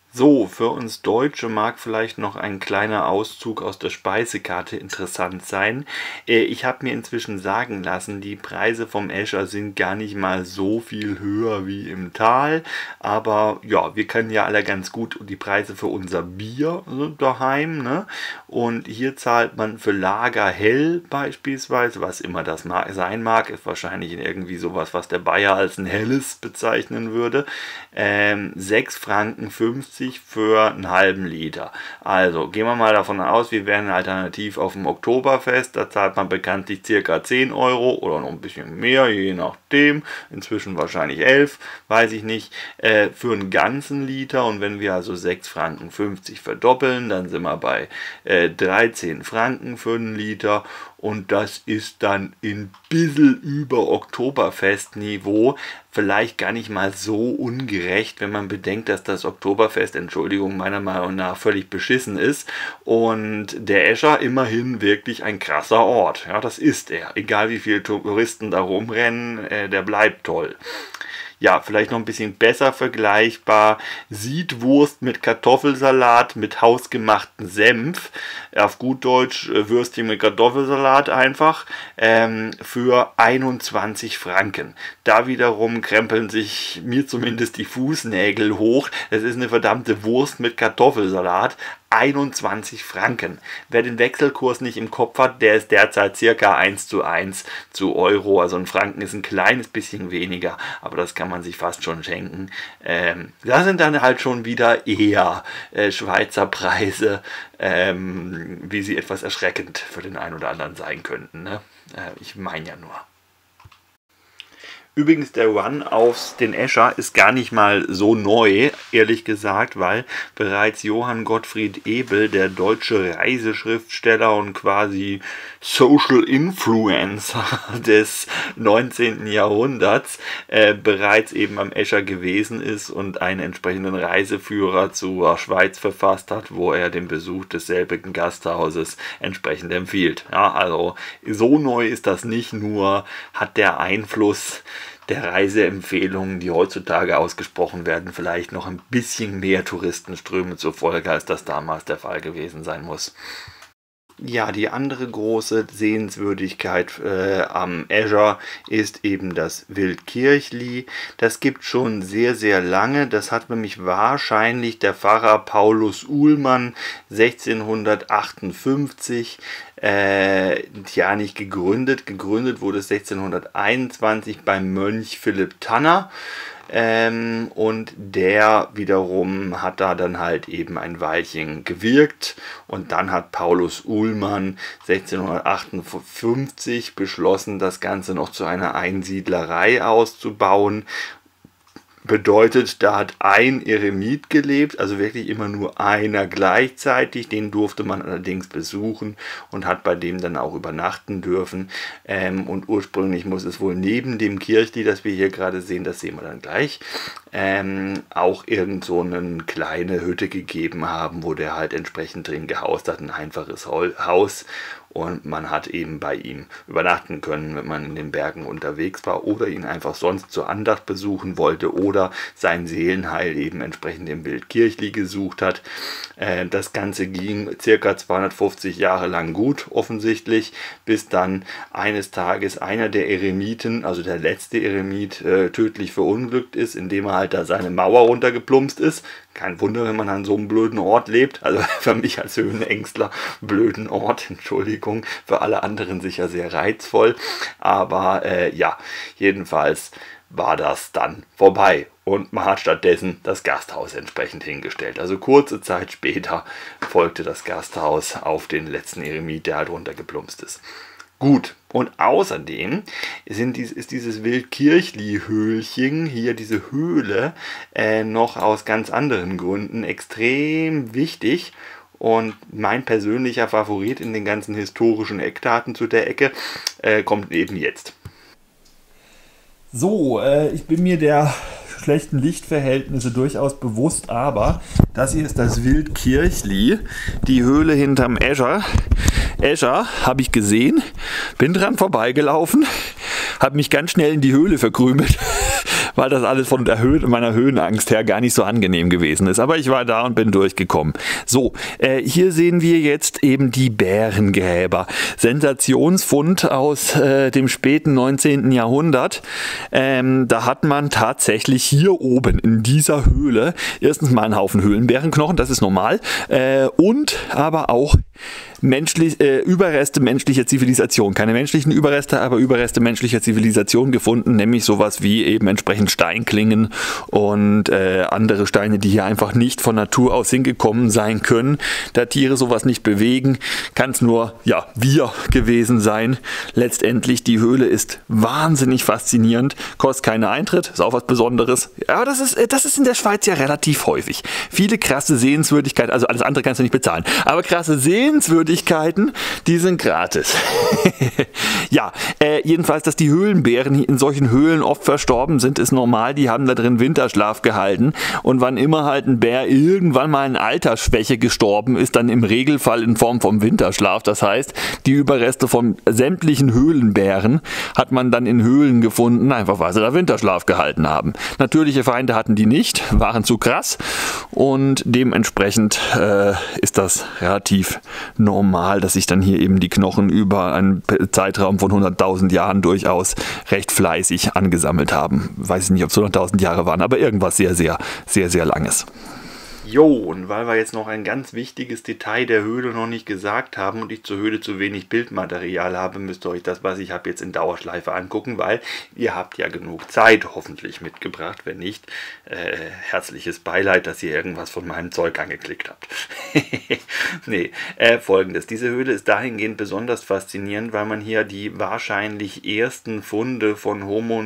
So, für uns Deutsche mag vielleicht noch ein kleiner Auszug aus der Speisekarte interessant sein. Ich habe mir inzwischen sagen lassen, die Preise vom Escher sind gar nicht mal so viel höher wie im Tal. Aber ja, wir kennen ja alle ganz gut die Preise für unser Bier daheim, ne? Und hier zahlt man für Lager hell beispielsweise, was immer das sein mag, ist wahrscheinlich irgendwie sowas, was der Bayer als ein helles bezeichnen würde. 6,50 Franken für einen halben Liter. Also gehen wir mal davon aus, wir wären alternativ auf dem Oktoberfest, da zahlt man bekanntlich ca. 10 Euro oder noch ein bisschen mehr, je nachdem, inzwischen wahrscheinlich 11, weiß ich nicht, für einen ganzen Liter. Und wenn wir also 6,50 Franken verdoppeln, dann sind wir bei 13 Franken für einen Liter. Und das ist dann ein bisschen über Oktoberfestniveau. Vielleicht gar nicht mal so ungerecht, wenn man bedenkt, dass das Oktoberfest, Entschuldigung, meiner Meinung nach völlig beschissen ist. Und der Escher immerhin wirklich ein krasser Ort. Ja, das ist er. Egal wie viele Touristen da rumrennen, der bleibt toll. Ja, vielleicht noch ein bisschen besser vergleichbar. Siedwurst mit Kartoffelsalat mit hausgemachten Senf. Auf gut Deutsch Würstchen mit Kartoffelsalat einfach. Für 21 Franken. Da wiederum krempeln sich mir zumindest die Fußnägel hoch. Das ist eine verdammte Wurst mit Kartoffelsalat. 21 Franken. Wer den Wechselkurs nicht im Kopf hat, der ist derzeit circa 1:1 zu Euro. Also ein Franken ist ein kleines bisschen weniger, aber das kann man sich fast schon schenken. Da sind dann halt schon wieder eher Schweizer Preise, wie sie etwas erschreckend für den einen oder anderen sein könnten. Ne? Ich meine ja nur. Übrigens, der Run auf den Escher ist gar nicht mal so neu, ehrlich gesagt, weil bereits Johann Gottfried Ebel, der deutsche Reiseschriftsteller und quasi Social Influencer des 19. Jahrhunderts, bereits eben am Escher gewesen ist und einen entsprechenden Reiseführer zur Schweiz verfasst hat, wo er den Besuch desselbigen Gasthauses entsprechend empfiehlt. Ja, also so neu ist das nicht, nur hat der Einfluss der Reiseempfehlungen, die heutzutage ausgesprochen werden, vielleicht noch ein bisschen mehr Touristenströme zur Folge, als das damals der Fall gewesen sein muss. Ja, die andere große Sehenswürdigkeit am Escher ist eben das Wildkirchli. Das gibt schon sehr, sehr lange. Das hat nämlich wahrscheinlich der Pfarrer Paulus Uhlmann 1658 nicht gegründet. Gegründet wurde es 1621 beim Mönch Philipp Tanner. Und der wiederum hat da dann halt eben ein Weilchen gewirkt und dann hat Paulus Uhlmann 1658 beschlossen, das Ganze noch zu einer Einsiedlerei auszubauen. Bedeutet, da hat ein Eremit gelebt, also wirklich immer nur einer gleichzeitig, den durfte man allerdings besuchen und hat bei dem dann auch übernachten dürfen. Und ursprünglich muss es wohl neben dem Kirchli, das wir hier gerade sehen, das sehen wir dann gleich, auch irgend so eine kleine Hütte gegeben haben, wo der halt entsprechend drin gehaust hat, ein einfaches Haus. Und man hat eben bei ihm übernachten können, wenn man in den Bergen unterwegs war oder ihn einfach sonst zur Andacht besuchen wollte oder sein Seelenheil eben entsprechend im Wildkirchli gesucht hat. Das Ganze ging circa 250 Jahre lang gut, offensichtlich, bis dann eines Tages einer der Eremiten, also der letzte Eremit, tödlich verunglückt ist, indem er halt da seine Mauer runtergeplumpst ist. Kein Wunder, wenn man an so einem blöden Ort lebt. Also für mich als Höhenängstler, blöden Ort, Entschuldigung, für alle anderen sicher sehr reizvoll. Aber ja, jedenfalls war das dann vorbei. Und man hat stattdessen das Gasthaus entsprechend hingestellt. Also kurze Zeit später folgte das Gasthaus auf den letzten Eremit, der halt runtergeplumpst ist. Gut, und außerdem ist dieses Wildkirchli-Höhlchen, hier diese Höhle, noch aus ganz anderen Gründen extrem wichtig. Und mein persönlicher Favorit in den ganzen historischen Eckdaten zu der Ecke kommt eben jetzt. So, ich bin mir der schlechten Lichtverhältnisse durchaus bewusst, aber das hier ist das Wildkirchli, die Höhle hinterm Escher. Escher habe ich gesehen, bin dran vorbeigelaufen, habe mich ganz schnell in die Höhle verkrümelt, weil das alles von meiner Höhenangst her gar nicht so angenehm gewesen ist. Aber ich war da und bin durchgekommen. So, hier sehen wir jetzt eben die Bärengräber. Sensationsfund aus dem späten 19. Jahrhundert. Da hat man tatsächlich hier oben in dieser Höhle erstens mal einen Haufen Höhlenbärenknochen, das ist normal, und aber auch Überreste menschlicher Zivilisation. Keine menschlichen Überreste, aber Überreste menschlicher Zivilisation gefunden, nämlich sowas wie eben entsprechend Steinklingen und andere Steine, die hier einfach nicht von Natur aus hingekommen sein können. Da Tiere sowas nicht bewegen, kann es nur, ja, wir gewesen sein. Letztendlich, die Höhle ist wahnsinnig faszinierend, kostet keinen Eintritt, ist auch was Besonderes. Aber das ist in der Schweiz ja relativ häufig. Viele krasse Sehenswürdigkeiten, also alles andere kannst du nicht bezahlen, aber krasse Sehenswürdigkeiten, die sind gratis. Ja, jedenfalls, dass die Höhlenbären in solchen Höhlen oft verstorben sind, ist normal. Die haben da drin Winterschlaf gehalten. Und wann immer halt ein Bär irgendwann mal in Altersschwäche gestorben ist, dann im Regelfall in Form vom Winterschlaf. Das heißt, die Überreste von sämtlichen Höhlenbären hat man dann in Höhlen gefunden, einfach weil sie da Winterschlaf gehalten haben. Natürliche Feinde hatten die nicht, waren zu krass. Und dementsprechend ist das relativ normal, dass sich dann hier eben die Knochen über einen Zeitraum von 100.000 Jahren durchaus recht fleißig angesammelt haben. Weiß ich nicht, ob es 100.000 Jahre waren, aber irgendwas sehr, sehr, sehr, sehr Langes. Jo, und weil wir jetzt noch ein ganz wichtiges Detail der Höhle noch nicht gesagt haben und ich zur Höhle zu wenig Bildmaterial habe, müsst ihr euch das, was ich habe, jetzt in Dauerschleife angucken, weil ihr habt ja genug Zeit hoffentlich mitgebracht. Wenn nicht, herzliches Beileid, dass ihr irgendwas von meinem Zeug angeklickt habt. Nee, folgendes. Diese Höhle ist dahingehend besonders faszinierend, weil man hier die wahrscheinlich ersten Funde von Homo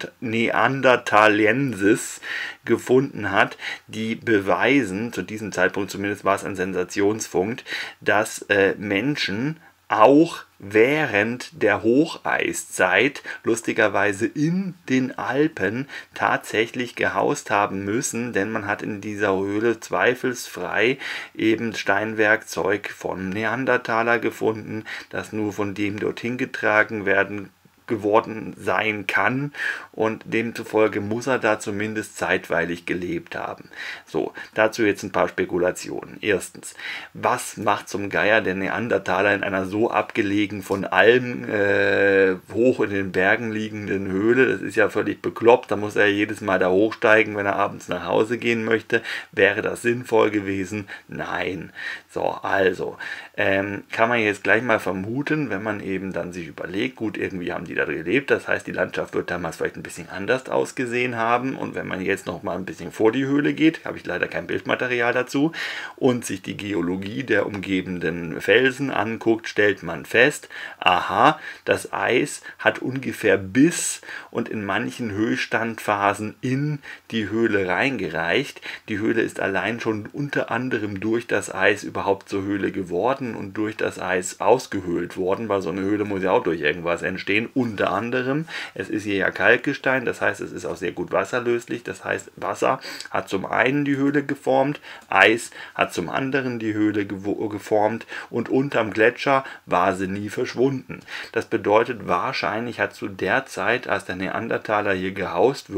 neanderthalensis gefunden hat, die beweisen, zu diesem Zeitpunkt zumindest war es ein Sensationsfund, dass Menschen auch während der Hocheiszeit lustigerweise in den Alpen tatsächlich gehaust haben müssen, denn man hat in dieser Höhle zweifelsfrei eben Steinwerkzeug von Neandertaler gefunden, das nur von dem dorthin getragen geworden sein kann und demzufolge muss er da zumindest zeitweilig gelebt haben. So, dazu jetzt ein paar Spekulationen. Erstens, was macht zum Geier der Neandertaler in einer so abgelegen von Almen hoch in den Bergen liegenden Höhle? Das ist ja völlig bekloppt, da muss er jedes Mal da hochsteigen, wenn er abends nach Hause gehen möchte. Wäre das sinnvoll gewesen? Nein. So, also, kann man jetzt gleich mal vermuten, wenn man eben dann sich überlegt, gut, irgendwie haben die da gelebt, das heißt, die Landschaft wird damals vielleicht ein bisschen anders ausgesehen haben und wenn man jetzt noch mal ein bisschen vor die Höhle geht, habe ich leider kein Bildmaterial dazu, und sich die Geologie der umgebenden Felsen anguckt, stellt man fest, aha, das Eis hat ungefähr bis und in manchen Höchststandphasen in die Höhle reingereicht. Die Höhle ist allein schon unter anderem durch das Eis überhaupt zur Höhle geworden und durch das Eis ausgehöhlt worden, weil so eine Höhle muss ja auch durch irgendwas entstehen. Unter anderem, es ist hier ja Kalkgestein, das heißt, es ist auch sehr gut wasserlöslich, das heißt, Wasser hat zum einen die Höhle geformt, Eis hat zum anderen die Höhle geformt und unterm Gletscher war sie nie verschwunden. Das bedeutet, wahrscheinlich hat zu der Zeit, als der Neandertaler hier gehaust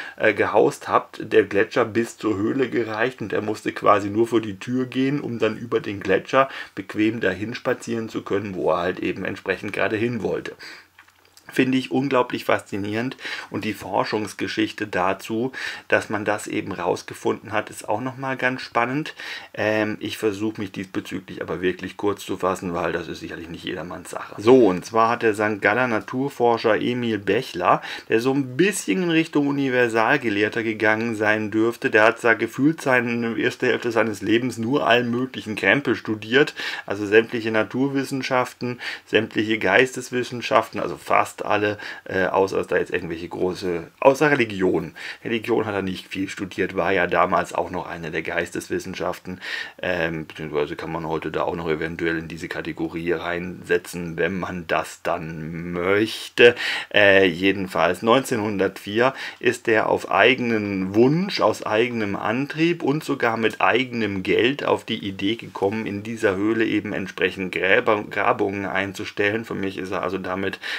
hat, der Gletscher bis zur Höhle gereicht und er musste quasi nur vor die Tür gehen, um dann über den Gletscher bequem dahin spazieren zu können, wo er halt eben entsprechend gerade hin wollte. Finde ich unglaublich faszinierend und die Forschungsgeschichte dazu, dass man das eben rausgefunden hat, ist auch nochmal ganz spannend. Ich versuche mich diesbezüglich aber wirklich kurz zu fassen, weil das ist sicherlich nicht jedermanns Sache. So, und zwar hat der St. Galler Naturforscher Emil Bechler, der so ein bisschen in Richtung Universalgelehrter gegangen sein dürfte, der hat da gefühlt seine erste Hälfte seines Lebens nur allen möglichen Krempel studiert, also sämtliche Naturwissenschaften, sämtliche Geisteswissenschaften, also fast alle, außer dass da jetzt irgendwelche außer Religion. Religion hat er nicht viel studiert, war ja damals auch noch eine der Geisteswissenschaften, beziehungsweise kann man heute da auch noch eventuell in diese Kategorie reinsetzen, wenn man das dann möchte. Jedenfalls 1904 ist er auf eigenen Wunsch, aus eigenem Antrieb und sogar mit eigenem Geld auf die Idee gekommen, in dieser Höhle eben entsprechend Grabungen einzustellen. Für mich ist er also damit ein sehr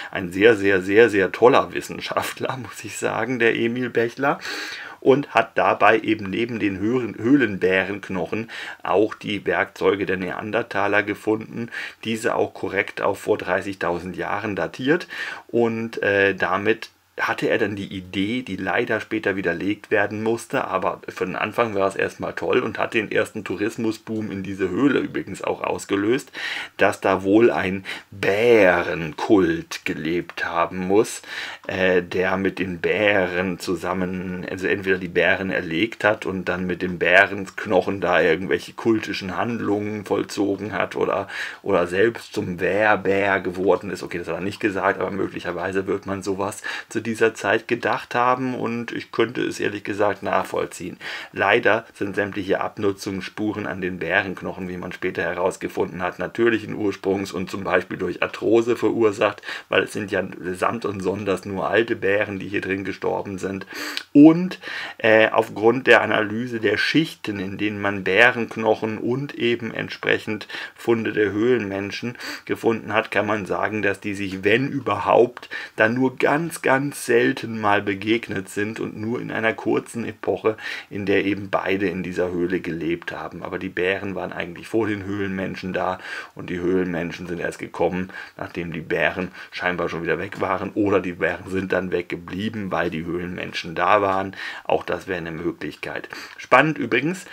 sehr, sehr, sehr, sehr toller Wissenschaftler, muss ich sagen, der Emil Bechler. Und hat dabei eben neben den Höhlenbärenknochen auch die Werkzeuge der Neandertaler gefunden, diese auch korrekt auf vor 30.000 Jahren datiert und damit hatte er dann die Idee, die leider später widerlegt werden musste, aber für den Anfang war es erstmal toll und hat den ersten Tourismusboom in diese Höhle übrigens auch ausgelöst, dass da wohl ein Bärenkult gelebt haben muss, der mit den Bären zusammen, also entweder die Bären erlegt hat und dann mit den Bärenknochen da irgendwelche kultischen Handlungen vollzogen hat oder selbst zum Wehrbär geworden ist. Okay, das hat er nicht gesagt, aber möglicherweise wird man sowas zu dieser Zeit gedacht haben und ich könnte es ehrlich gesagt nachvollziehen. Leider sind sämtliche Abnutzungsspuren an den Bärenknochen, wie man später herausgefunden hat, natürlichen Ursprungs und zum Beispiel durch Arthrose verursacht, weil es sind ja samt und sonders nur alte Bären, die hier drin gestorben sind. Und aufgrund der Analyse der Schichten, in denen man Bärenknochen und eben entsprechend Funde der Höhlenmenschen gefunden hat, kann man sagen, dass die sich, wenn überhaupt, dann nur ganz selten mal begegnet sind und nur in einer kurzen Epoche, in der eben beide in dieser Höhle gelebt haben. Aber die Bären waren eigentlich vor den Höhlenmenschen da und die Höhlenmenschen sind erst gekommen, nachdem die Bären scheinbar schon wieder weg waren oder die Bären sind dann weggeblieben, weil die Höhlenmenschen da waren. Auch das wäre eine Möglichkeit. Spannend übrigens,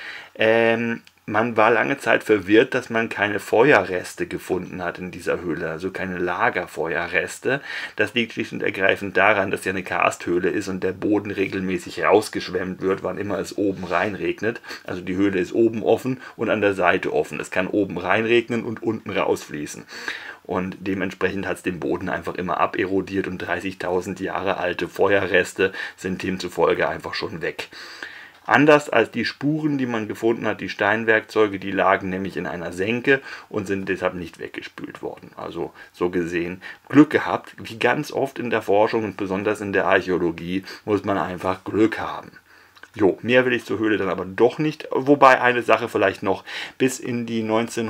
man war lange Zeit verwirrt, dass man keine Feuerreste gefunden hat in dieser Höhle, also keine Lagerfeuerreste. Das liegt schlicht und ergreifend daran, dass ja eine Karsthöhle ist und der Boden regelmäßig rausgeschwemmt wird, wann immer es oben reinregnet. Also die Höhle ist oben offen und an der Seite offen. Es kann oben reinregnen und unten rausfließen. Und dementsprechend hat es den Boden einfach immer aberodiert und 30.000 Jahre alte Feuerreste sind demzufolge einfach schon weg. Anders als die Spuren, die man gefunden hat, die Steinwerkzeuge, die lagen nämlich in einer Senke und sind deshalb nicht weggespült worden. Also so gesehen Glück gehabt. Wie ganz oft in der Forschung und besonders in der Archäologie muss man einfach Glück haben. Jo, mehr will ich zur Höhle dann aber doch nicht. Wobei eine Sache vielleicht noch, bis in die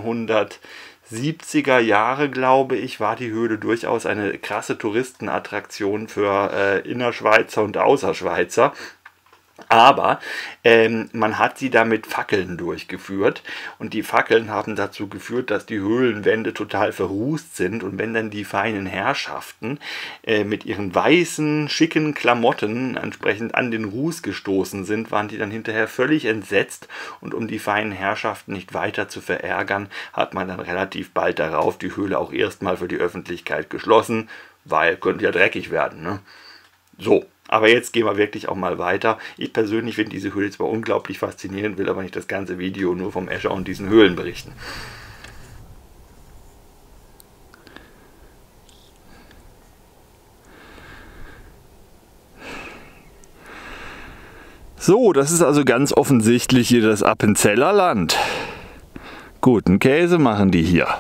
1970er Jahre, glaube ich, war die Höhle durchaus eine krasse Touristenattraktion für Innerschweizer und Außerschweizer. Aber man hat sie da mit Fackeln durchgeführt und die Fackeln haben dazu geführt, dass die Höhlenwände total verrußt sind und wenn dann die feinen Herrschaften mit ihren weißen, schicken Klamotten entsprechend an den Ruß gestoßen sind, waren die dann hinterher völlig entsetzt und um die feinen Herrschaften nicht weiter zu verärgern, hat man dann relativ bald darauf die Höhle auch erstmal für die Öffentlichkeit geschlossen, weil könnte ja dreckig werden, ne? So. Aber jetzt gehen wir wirklich auch mal weiter. Ich persönlich finde diese Höhle zwar unglaublich faszinierend, will aber nicht das ganze Video nur vom Escher und diesen Höhlen berichten. So, das ist also ganz offensichtlich hier das Appenzeller Land. Guten Käse machen die hier.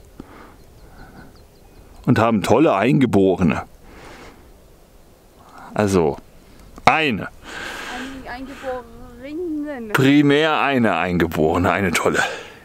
Und haben tolle Eingeborene. Also, eine. Eingeborenen. Primär eine Eingeborene, eine tolle.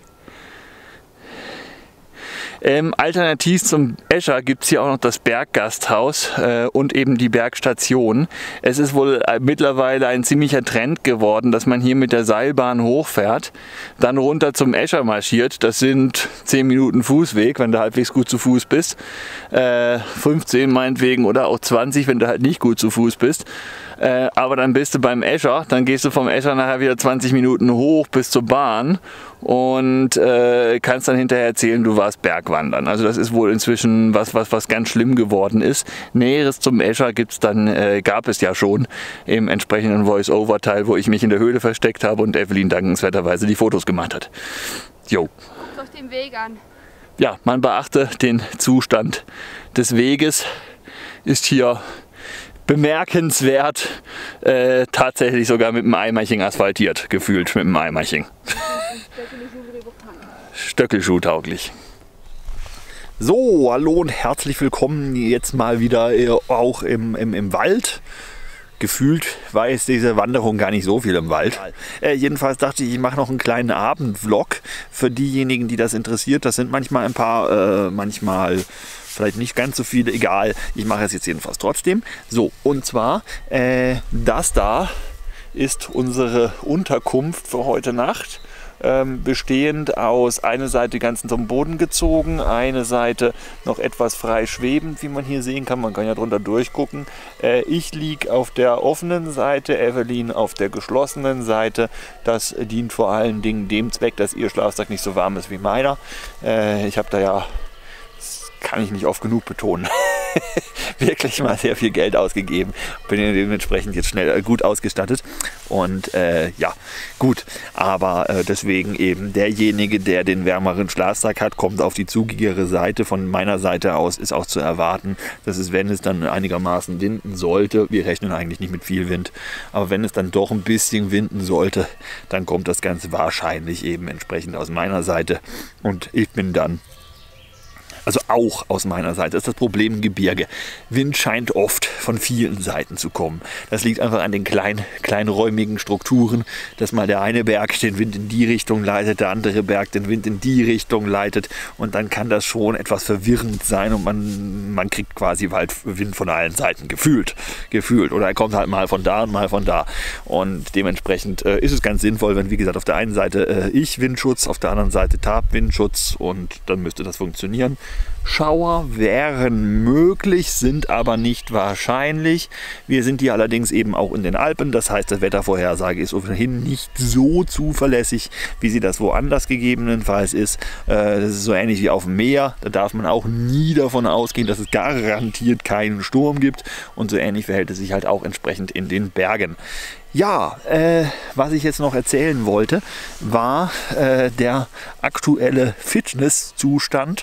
Alternativ zum Escher gibt es hier auch noch das Berggasthaus und eben die Bergstation. Es ist wohl mittlerweile ein ziemlicher Trend geworden, dass man hier mit der Seilbahn hochfährt, dann runter zum Escher marschiert. Das sind 10 Minuten Fußweg, wenn du halbwegs gut zu Fuß bist. 15 meinetwegen oder auch 20, wenn du halt nicht gut zu Fuß bist. Aber dann bist du beim Escher, dann gehst du vom Escher nachher wieder 20 Minuten hoch bis zur Bahn und kannst dann hinterher erzählen, du warst Bergwandern. Also das ist wohl inzwischen was ganz schlimm geworden ist. Näheres zum Escher gab es ja schon im entsprechenden Voice-Over-Teil, wo ich mich in der Höhle versteckt habe und Evelyn dankenswerterweise die Fotos gemacht hat. Jo. Guckt euch den Weg an. Ja, man beachte den Zustand des Weges. Ist hier bemerkenswert, tatsächlich sogar mit einem Eimerchen asphaltiert, gefühlt mit einem Eimerchen. Stöckelschuhtauglich. So, hallo und herzlich willkommen jetzt mal wieder auch im Wald. Gefühlt war jetzt diese Wanderung gar nicht so viel im Wald. Jedenfalls dachte ich, ich mache noch einen kleinen Abendvlog für diejenigen, die das interessiert. Das sind manchmal ein paar, manchmal vielleicht nicht ganz so viele, egal, ich mache es jetzt jedenfalls trotzdem. So, und zwar, das da ist unsere Unterkunft für heute Nacht. Bestehend aus einer Seite ganz zum Boden gezogen, eine Seite noch etwas frei schwebend, wie man hier sehen kann. Man kann ja drunter durchgucken. Ich liege auf der offenen Seite, Evelyn auf der geschlossenen Seite. Das dient vor allen Dingen dem Zweck, dass ihr Schlafsack nicht so warm ist wie meiner. Ich habe da ja, das kann ich nicht oft genug betonen, wirklich mal sehr viel Geld ausgegeben. Bin dementsprechend jetzt schnell gut ausgestattet. Und ja, gut. Aber deswegen eben derjenige, der den wärmeren Schlafsack hat, kommt auf die zugigere Seite. Von meiner Seite aus ist auch zu erwarten, dass es, wenn es dann einigermaßen winden sollte, wir rechnen eigentlich nicht mit viel Wind, aber wenn es dann doch ein bisschen winden sollte, dann kommt das Ganze wahrscheinlich eben entsprechend aus meiner Seite. Und ich bin dann, also auch aus meiner Seite, ist das Problem im Gebirge. Wind scheint oft von vielen Seiten zu kommen. Das liegt einfach an den kleinräumigen Strukturen, dass mal der eine Berg den Wind in die Richtung leitet, der andere Berg den Wind in die Richtung leitet. Und dann kann das schon etwas verwirrend sein und man kriegt quasi halt Wind von allen Seiten gefühlt. Oder er kommt halt mal von da und mal von da. Und dementsprechend ist es ganz sinnvoll, wenn, wie gesagt, auf der einen Seite ich Windschutz, auf der anderen Seite Tarp Windschutz, und dann müsste das funktionieren. Schauer wären möglich, sind aber nicht wahrscheinlich. Wir sind hier allerdings eben auch in den Alpen. Das heißt, die Wettervorhersage ist ohnehin nicht so zuverlässig, wie sie das woanders gegebenenfalls ist. Das ist so ähnlich wie auf dem Meer. Da darf man auch nie davon ausgehen, dass es garantiert keinen Sturm gibt. Und so ähnlich verhält es sich halt auch entsprechend in den Bergen. Ja, was ich jetzt noch erzählen wollte, war der aktuelle Fitnesszustand.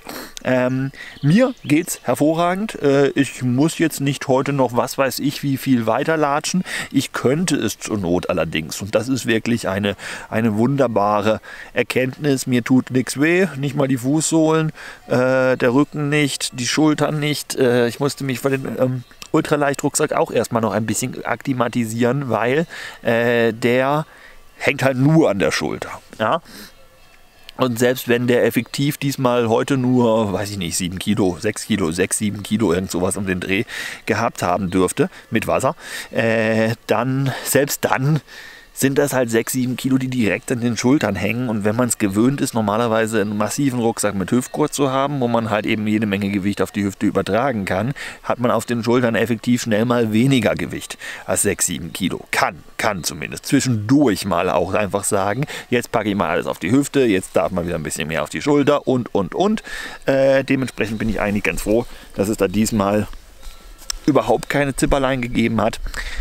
Mir geht's hervorragend. Ich muss jetzt nicht heute noch, was weiß ich, wie viel weiterlatschen. Ich könnte es zur Not allerdings. Und das ist wirklich eine wunderbare Erkenntnis. Mir tut nichts weh, nicht mal die Fußsohlen, der Rücken nicht, die Schultern nicht. Ich musste mich vor den Ultraleichtrucksack auch erstmal noch ein bisschen akklimatisieren, weil der hängt halt nur an der Schulter. Ja? Und selbst wenn der effektiv diesmal heute nur, weiß ich nicht, 7 Kilo, 6 Kilo, 6, 7 Kilo, irgend sowas um den Dreh gehabt haben dürfte mit Wasser, selbst dann sind das halt 6, 7 Kilo, die direkt an den Schultern hängen. Und wenn man es gewöhnt ist, normalerweise einen massiven Rucksack mit Hüftgurt zu haben, wo man halt eben jede Menge Gewicht auf die Hüfte übertragen kann, hat man auf den Schultern effektiv schnell mal weniger Gewicht als 6, 7 Kilo. Kann zumindest zwischendurch mal auch einfach sagen, jetzt packe ich mal alles auf die Hüfte, jetzt darf man wieder ein bisschen mehr auf die Schulter und. Dementsprechend bin ich eigentlich ganz froh, dass es da diesmal überhaupt keine Zipperlein gegeben hat.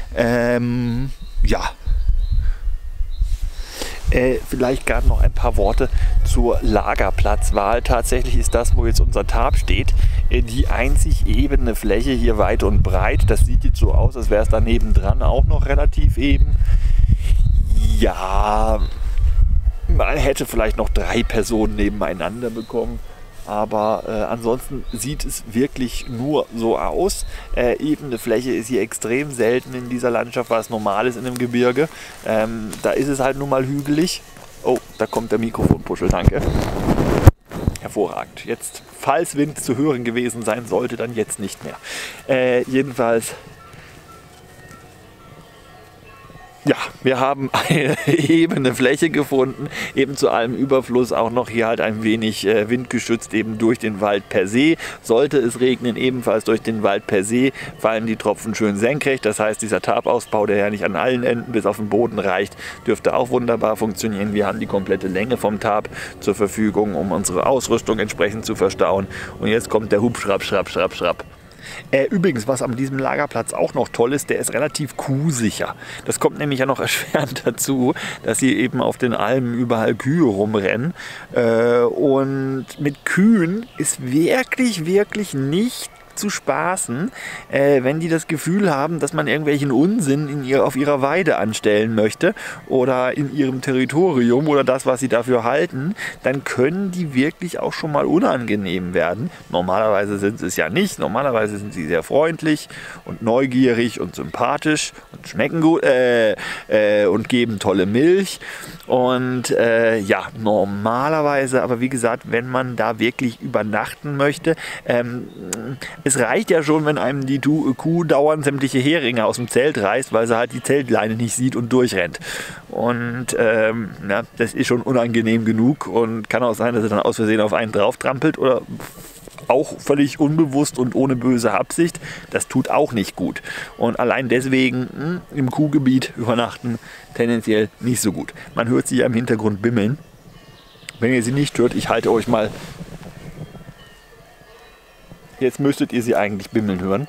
Ja. Vielleicht gerade noch ein paar Worte zur Lagerplatzwahl. Tatsächlich ist das, wo jetzt unser Tarp steht, die einzig ebene Fläche hier weit und breit. Das sieht jetzt so aus, als wäre es daneben dran auch noch relativ eben. Ja, man hätte vielleicht noch 3 Personen nebeneinander bekommen. Aber ansonsten sieht es wirklich nur so aus. Ebene Fläche ist hier extrem selten in dieser Landschaft, was normal ist in einem Gebirge. Da ist es halt nun mal hügelig. Oh, da kommt der Mikrofonpuschel, danke. Hervorragend. Jetzt, falls Wind zu hören gewesen sein sollte, dann jetzt nicht mehr. Jedenfalls, ja, wir haben eine ebene Fläche gefunden, eben zu allem Überfluss auch noch hier halt ein wenig windgeschützt eben durch den Wald per se. Sollte es regnen, ebenfalls durch den Wald per se, fallen die Tropfen schön senkrecht. Das heißt, dieser Tarpausbau, der ja nicht an allen Enden bis auf den Boden reicht, dürfte auch wunderbar funktionieren. Wir haben die komplette Länge vom Tarp zur Verfügung, um unsere Ausrüstung entsprechend zu verstauen. Und jetzt kommt der Hubschrapp, schrapp, schrapp, schrapp. Übrigens, was an diesem Lagerplatz auch noch toll ist, der ist relativ kuhsicher. Das kommt nämlich ja noch erschwerend dazu, dass hier eben auf den Almen überall Kühe rumrennen. Und mit Kühen ist wirklich nicht abzuspaßen, wenn die das Gefühl haben, dass man irgendwelchen Unsinn auf ihrer Weide anstellen möchte oder in ihrem Territorium oder das, was sie dafür halten, dann können die wirklich auch schon mal unangenehm werden. Normalerweise sind sie es ja nicht. Normalerweise sind sie sehr freundlich und neugierig und sympathisch und schmecken gut und geben tolle Milch. Und ja, normalerweise, aber wie gesagt, wenn man da wirklich übernachten möchte, es reicht ja schon, wenn einem die Kuh dauernd sämtliche Heringe aus dem Zelt reißt, weil sie halt die Zeltleine nicht sieht und durchrennt. Und ja, das ist schon unangenehm genug und kann auch sein, dass sie dann aus Versehen auf einen drauf trampelt oder auch völlig unbewusst und ohne böse Absicht. Das tut auch nicht gut. Und allein deswegen im Kuhgebiet übernachten tendenziell nicht so gut. Man hört sie ja im Hintergrund bimmeln. Wenn ihr sie nicht hört, ich halte euch mal. Jetzt müsstet ihr sie eigentlich bimmeln hören.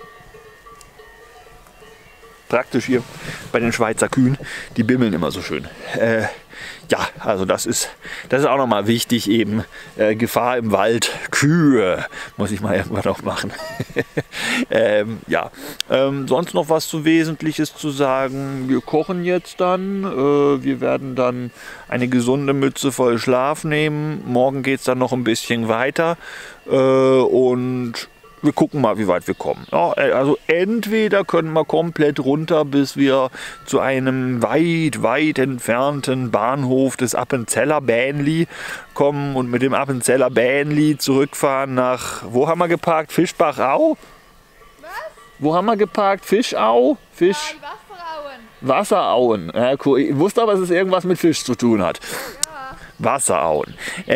Praktisch hier bei den Schweizer Kühen, die bimmeln immer so schön. Ja, also das ist auch nochmal wichtig eben. Gefahr im Wald, Kühe, muss ich mal irgendwann noch machen. Ja, sonst noch was so Wesentliches zu sagen. Wir kochen jetzt dann, wir werden dann eine gesunde Mütze voll Schlaf nehmen. Morgen geht es dann noch ein bisschen weiter und wir gucken mal, wie weit wir kommen. Ja, also entweder können wir komplett runter, bis wir zu einem weit entfernten Bahnhof des Appenzeller Bähnli kommen und mit dem Appenzeller Bähnli zurückfahren nach, wo haben wir geparkt? Fischbachau? Was? Wo haben wir geparkt? Fischau? Fisch? Ja, die Wasserauen. Wasserauen. Ja, cool. Ich wusste aber, dass es irgendwas mit Fisch zu tun hat. Ja. Wasserauen.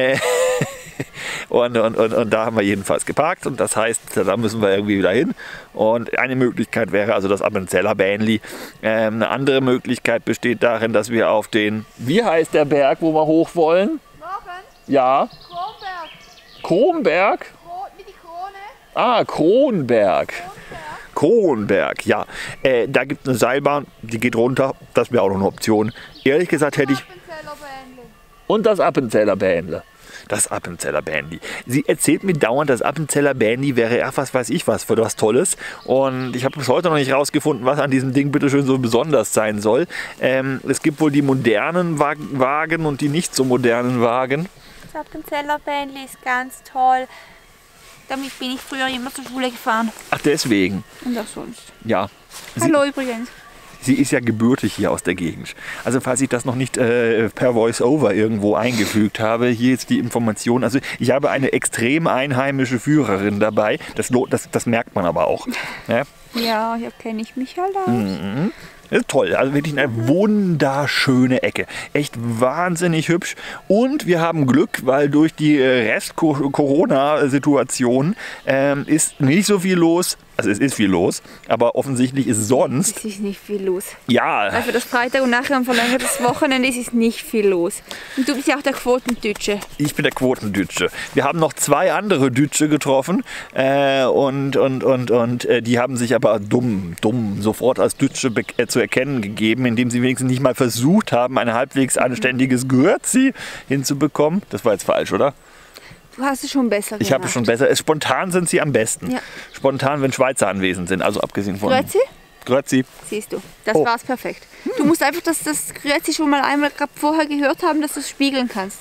Und da haben wir jedenfalls geparkt und das heißt, da müssen wir irgendwie wieder hin. Und eine Möglichkeit wäre also das Appenzeller Bähnli. Eine andere Möglichkeit besteht darin, dass wir auf den, wie heißt der Berg, wo wir hoch wollen? Morgen? Ja, Kronberg. Kronberg? Mit die Krone. Ah, Kronberg. Kronberg, ja. Da gibt es eine Seilbahn, die geht runter. Das wäre auch noch eine Option. Ehrlich gesagt hätte ich... Appenzeller Bähnle. Und das Appenzeller Bähnle. Das Appenzeller Bähnli. Sie erzählt mir dauernd, das Appenzeller Bähnli wäre, ach, was weiß ich was, für was Tolles. Und ich habe bis heute noch nicht rausgefunden, was an diesem Ding bitteschön so besonders sein soll. Es gibt wohl die modernen Wagen und die nicht so modernen Wagen. Das Appenzeller Bähnle ist ganz toll. Damit bin ich früher immer zur Schule gefahren. Ach, deswegen. Und auch sonst. Ja. Hallo übrigens. Sie ist ja gebürtig hier aus der Gegend. Also falls ich das noch nicht per Voice-Over irgendwo eingefügt habe, hier ist die Information. Also ich habe eine extrem einheimische Führerin dabei. Das merkt man aber auch. Ja, Ja, hier kenne ich mich halt aus. Das ist toll, also wirklich eine wunderschöne Ecke. Echt wahnsinnig hübsch. Und wir haben Glück, weil durch die Rest-Corona-Situation ist nicht so viel los. Also es ist viel los, aber offensichtlich ist sonst... Es ist nicht viel los. Ja, Also das Freitag und nachher ein verlängertes Wochenende ist nicht viel los. Und du bist ja auch der Quotendütsche. ich bin der Quotendütsche. Wir haben noch 2 andere Dütsche getroffen und die haben sich aber dumm sofort als Dütsche zu erkennen gegeben, indem sie wenigstens nicht mal versucht haben, ein halbwegs anständiges Grüezi hinzubekommen. Das war jetzt falsch, oder? Du hast es schon besser gemacht. Ich habe es schon besser. Spontan sind sie am besten. Ja. Spontan, wenn Schweizer anwesend sind. Also abgesehen von... Grüezi? Grüezi. Siehst du, das Oh. war's perfekt. Du musst einfach das Grüezi schon mal einmal gerade vorher gehört haben, dass du es spiegeln kannst.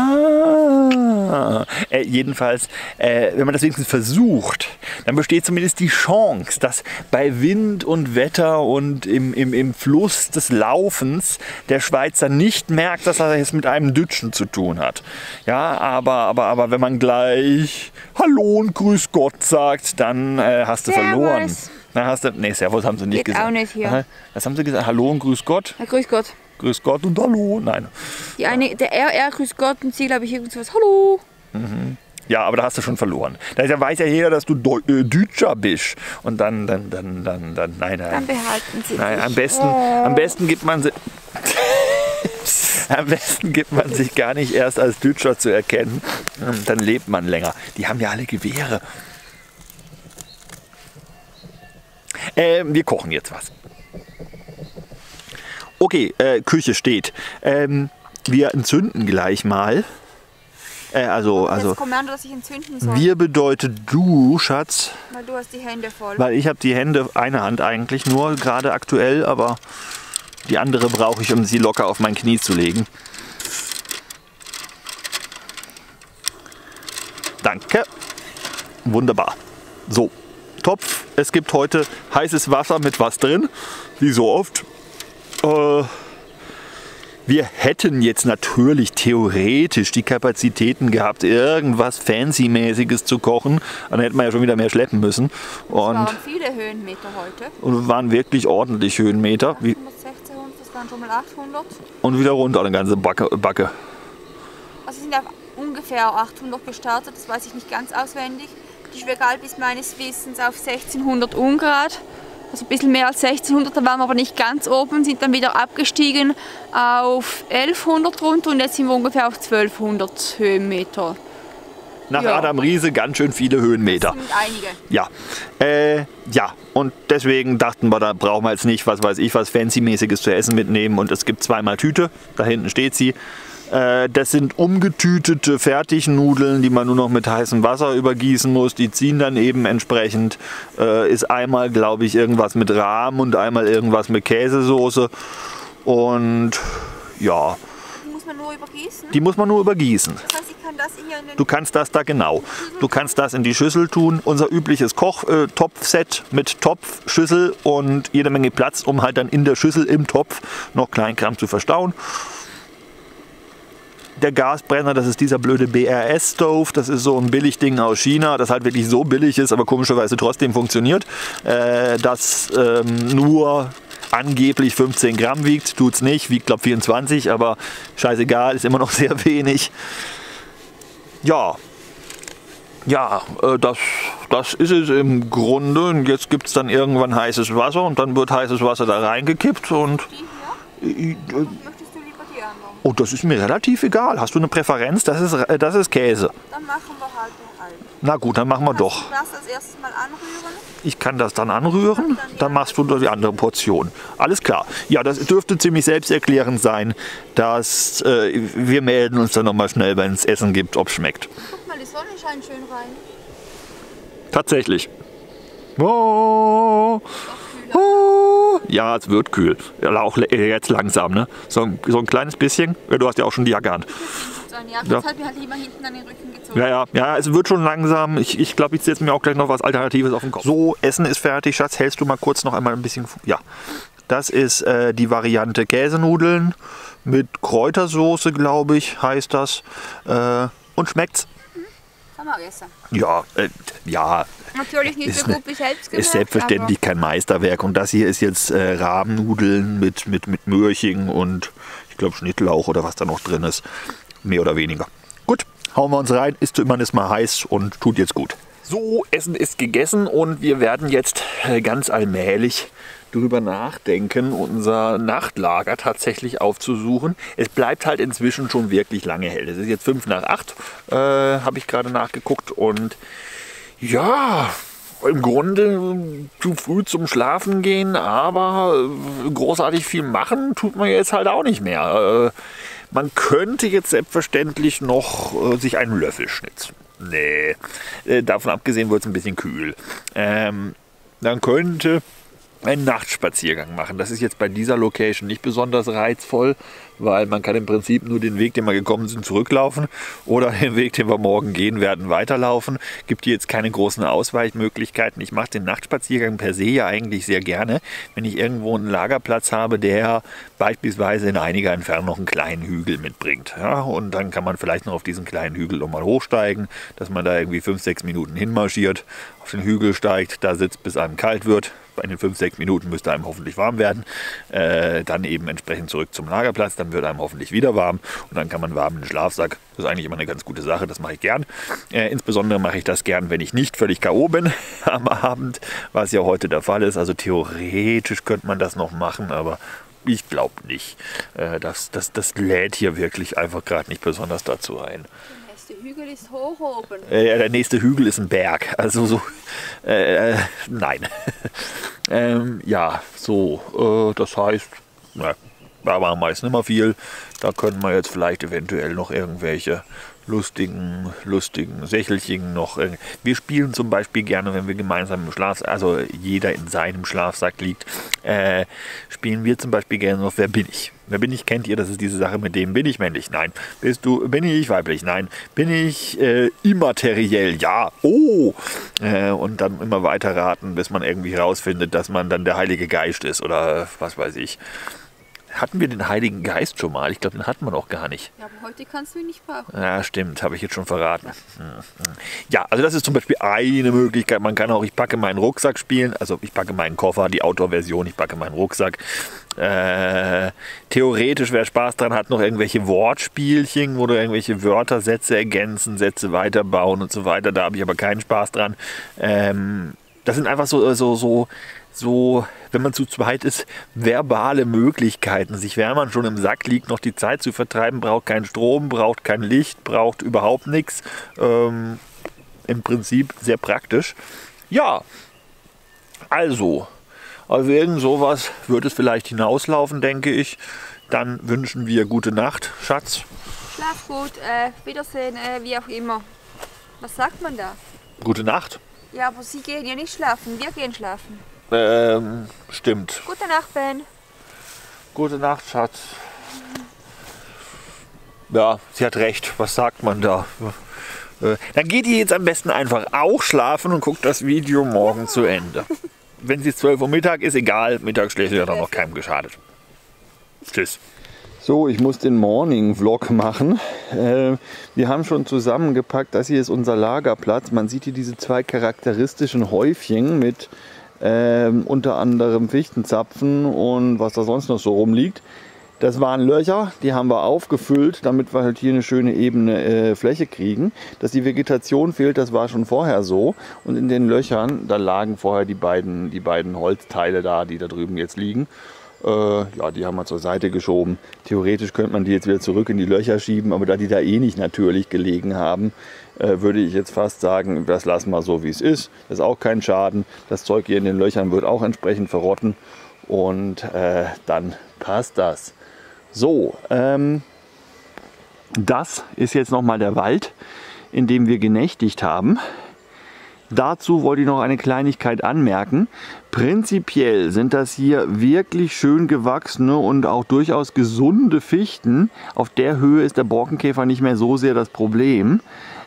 Ah, jedenfalls, wenn man das wenigstens versucht, dann besteht zumindest die Chance, dass bei Wind und Wetter und im Fluss des Laufens der Schweizer nicht merkt, dass er es mit einem Dütschen zu tun hat. Ja, aber wenn man gleich Hallo und Grüß Gott sagt, dann hast du Servus. verloren. Dann hast du, nee, Servus haben sie nicht Geht gesagt. auch nicht hier. Aha. Was haben sie gesagt? Hallo und Grüß Gott? Ja, grüß Gott. Grüß Gott und Hallo. Nein. Die eine, der RR grüß Gott und sie, glaube ich, irgendwas. Hallo. Ja, aber da hast du schon verloren. Da weiß ja jeder, dass du Deutscher bist. Und dann, nein. Dann behalten sie Nein, dich. am besten gibt man sich gar nicht erst als Deutscher zu erkennen. Dann lebt man länger. Die haben ja alle Gewehre. Wir kochen jetzt was. Okay, Küche steht. Wir entzünden gleich mal. Also Das Kommando, dass ich entzünden soll. wir bedeutet du, Schatz. Weil du hast die Hände voll. Weil ich habe die Hände, eine Hand eigentlich nur, gerade aktuell, aber die andere brauche ich, um sie locker auf mein Knie zu legen. Danke. Wunderbar. So, Topf. Es gibt heute heißes Wasser mit was drin, wie so oft. Wir hätten jetzt natürlich theoretisch die Kapazitäten gehabt, irgendwas Fancy-mäßiges zu kochen. Dann hätten wir ja schon wieder mehr schleppen müssen. Es waren viele Höhenmeter heute. Und waren wirklich ordentlich Höhenmeter. 800, 1600, das waren schon mal 800. Und wieder runter eine ganze Backe. Also sind auf ungefähr 800 gestartet, das weiß ich nicht ganz auswendig. Die Schwägalp ist meines Wissens auf 1600 Ungrad. Also ein bisschen mehr als 1600, da waren wir aber nicht ganz oben, sind dann wieder abgestiegen auf 1100 runter und jetzt sind wir ungefähr auf 1200 Höhenmeter. Nach Adam Riese ganz schön viele Höhenmeter. Das sind einige. Ja. Ja, und deswegen dachten wir, da brauchen wir jetzt nicht, was weiß ich, was Fancy-mäßiges zu essen mitnehmen. Und es gibt zweimal Tüte, da hinten steht sie. Das sind umgetütete Fertignudeln, die man nur noch mit heißem Wasser übergießen muss. Die ziehen dann eben entsprechend. Ist einmal, glaube ich, irgendwas mit Rahm und einmal irgendwas mit Käsesoße. Und ja. Die muss man nur übergießen? Die muss man nur übergießen. Das heißt, ich kann das hier in den... Du kannst das da genau. Du kannst das in die Schüssel tun. Unser übliches Kochtopfset mit Topf, Schüssel und jede Menge Platz, um halt dann in der Schüssel im Topf noch Kleinkram zu verstauen. Der Gasbrenner, das ist dieser blöde BRS-Stove, das ist so ein Billigding aus China, das halt wirklich so billig ist, aber komischerweise trotzdem funktioniert. Das nur angeblich 15 Gramm wiegt, tut's nicht, wiegt glaube 24, aber scheißegal, ist immer noch sehr wenig. Ja, das ist es im Grunde. Und jetzt gibt es dann irgendwann heißes Wasser und dann wird heißes Wasser da reingekippt und... Möchtest du lieber die anderen? Oh, das ist mir relativ egal. Hast du eine Präferenz? Das ist Käse. Dann machen wir halt den halben. Na gut, dann machen wir doch. Kannst du das als erstes mal anrühren? Ich kann das dann anrühren, dann machst du die andere Portion. Alles klar. Ja, das dürfte ziemlich selbsterklärend sein, dass wir melden uns dann nochmal schnell, wenn es Essen gibt, ob es schmeckt. Guck mal, die Sonne scheint schön rein. Tatsächlich. Oh. Oh. Ja, es wird kühl. Ja, auch jetzt langsam, ne? So ein kleines bisschen. Ja, du hast ja auch schon die Jacke an. Ja, das hat mir halt immer hinten an den Rücken gezogen. Ja, es wird schon langsam. Ich glaube, ich setze mir auch gleich noch was Alternatives auf den Kopf. So, Essen ist fertig. Schatz, hältst du mal kurz noch einmal ein bisschen... Ja, das ist die Variante Käsenudeln mit Kräutersoße, glaube ich, heißt das. Und schmeckt's? Kann man essen. Ja. Natürlich nicht so gut wie selbst gemacht. Ist selbstverständlich kein Meisterwerk. Und das hier ist jetzt Rahmnudeln mit Möhrchen und ich glaube Schnittlauch oder was da noch drin ist. Mehr oder weniger. Gut, hauen wir uns rein. Man ist mal heiß und tut jetzt gut. So, Essen ist gegessen und wir werden jetzt ganz allmählich drüber nachdenken, unser Nachtlager tatsächlich aufzusuchen. Es bleibt halt inzwischen schon wirklich lange hell. Es ist jetzt 7:55, habe ich gerade nachgeguckt und ja, im Grunde zu früh zum Schlafen gehen, aber großartig viel machen tut man jetzt halt auch nicht mehr. Man könnte jetzt selbstverständlich noch sich einen Löffel schnitzen. Nee, davon abgesehen wird es ein bisschen kühl. Man könnte einen Nachtspaziergang machen. Das ist jetzt bei dieser Location nicht besonders reizvoll, weil man kann im Prinzip nur den Weg, den wir gekommen sind, zurücklaufen oder den Weg, den wir morgen gehen werden, weiterlaufen. Gibt hier jetzt keine großen Ausweichmöglichkeiten. Ich mache den Nachtspaziergang per se ja eigentlich sehr gerne, wenn ich irgendwo einen Lagerplatz habe, der beispielsweise in einiger Entfernung noch einen kleinen Hügel mitbringt. Ja, und dann kann man vielleicht noch auf diesen kleinen Hügel nochmal hochsteigen, dass man da irgendwie 5-6 Minuten hinmarschiert, auf den Hügel steigt, da sitzt, bis einem kalt wird. In den 5-6 Minuten müsste einem hoffentlich warm werden. Dann eben entsprechend zurück zum Lagerplatz, dann wird einem hoffentlich wieder warm und dann kann man warm in den Schlafsack. Das ist eigentlich immer eine ganz gute Sache, das mache ich gern. Insbesondere mache ich das gern, wenn ich nicht völlig K.O. bin am Abend, was ja heute der Fall ist. Also theoretisch könnte man das noch machen, aber ich glaube nicht. Das lädt hier wirklich einfach gerade nicht besonders dazu ein. Der Hügel ist hoch oben. Der nächste Hügel ist ein Berg. Also so, nein. Ja, so, das heißt, da war meist nicht mehr viel. Da können wir jetzt vielleicht eventuell noch irgendwelche lustigen Sächelchen noch. Wir spielen zum Beispiel gerne, wenn wir gemeinsam im Schlaf, also jeder in seinem Schlafsack liegt, spielen wir zum Beispiel gerne noch Wer bin ich? Wer bin ich? Kennt ihr? Das ist diese Sache mit dem, bin ich männlich? Nein. Bin ich weiblich? Nein. Bin ich immateriell? Ja. Oh! Und dann immer weiter raten, bis man irgendwie rausfindet, dass man dann der Heilige Geist ist oder was weiß ich. Hatten wir den Heiligen Geist schon mal? Ich glaube, den hatten wir noch gar nicht. Ja, aber heute kannst du ihn nicht brauchen. Ja, stimmt. Habe ich jetzt schon verraten. Ja, also das ist zum Beispiel eine Möglichkeit. Man kann auch Ich packe meinen Rucksack spielen. Also ich packe meinen Koffer, die Outdoor-Version, ich packe meinen Rucksack. Theoretisch, wer Spaß dran hat, noch irgendwelche Wortspielchen, wo du irgendwelche Wörter, Sätze ergänzen, Sätze weiterbauen und so weiter. Da habe ich aber keinen Spaß dran. Das sind einfach so, wenn man zu zweit ist, verbale Möglichkeiten, sich, während man schon im Sack liegt, noch die Zeit zu vertreiben, braucht keinen Strom, braucht kein Licht, braucht überhaupt nichts. Im Prinzip sehr praktisch. Ja, also, auf irgend sowas wird es vielleicht hinauslaufen, denke ich. Dann wünschen wir gute Nacht, Schatz. Schlaf gut, Wiedersehen, wie auch immer. Was sagt man da? Gute Nacht. Ja, aber Sie gehen ja nicht schlafen, wir gehen schlafen. Stimmt. Gute Nacht, Ben. Gute Nacht, Schatz. Ja, sie hat recht. Was sagt man da? Dann geht ihr jetzt am besten einfach auch schlafen und guckt das Video morgen zu Ende. Wenn es jetzt 12 Uhr Mittag ist, egal. Mittagsschläfe hat auch noch keinem geschadet. Tschüss. So, ich muss den Morning-Vlog machen. Wir haben schon zusammengepackt, das hier ist unser Lagerplatz. Man sieht hier diese zwei charakteristischen Häufchen mit unter anderem Fichtenzapfen und was da sonst noch so rumliegt. Das waren Löcher, die haben wir aufgefüllt, damit wir halt hier eine schöne ebene Fläche kriegen. Dass die Vegetation fehlt, das war schon vorher so. Und in den Löchern, da lagen vorher die beiden Holzteile da, die da drüben jetzt liegen. Ja, die haben wir zur Seite geschoben. Theoretisch könnte man die jetzt wieder zurück in die Löcher schieben, aber da die da eh nicht natürlich gelegen haben, würde ich jetzt fast sagen, das lassen wir so wie es ist. Das ist auch kein Schaden. Das Zeug hier in den Löchern wird auch entsprechend verrotten und dann passt das. So, das ist jetzt nochmal der Wald, in dem wir genächtigt haben. Dazu wollte ich noch eine Kleinigkeit anmerken. Prinzipiell sind das hier wirklich schön gewachsene und auch durchaus gesunde Fichten. Auf der Höhe ist der Borkenkäfer nicht mehr so sehr das Problem.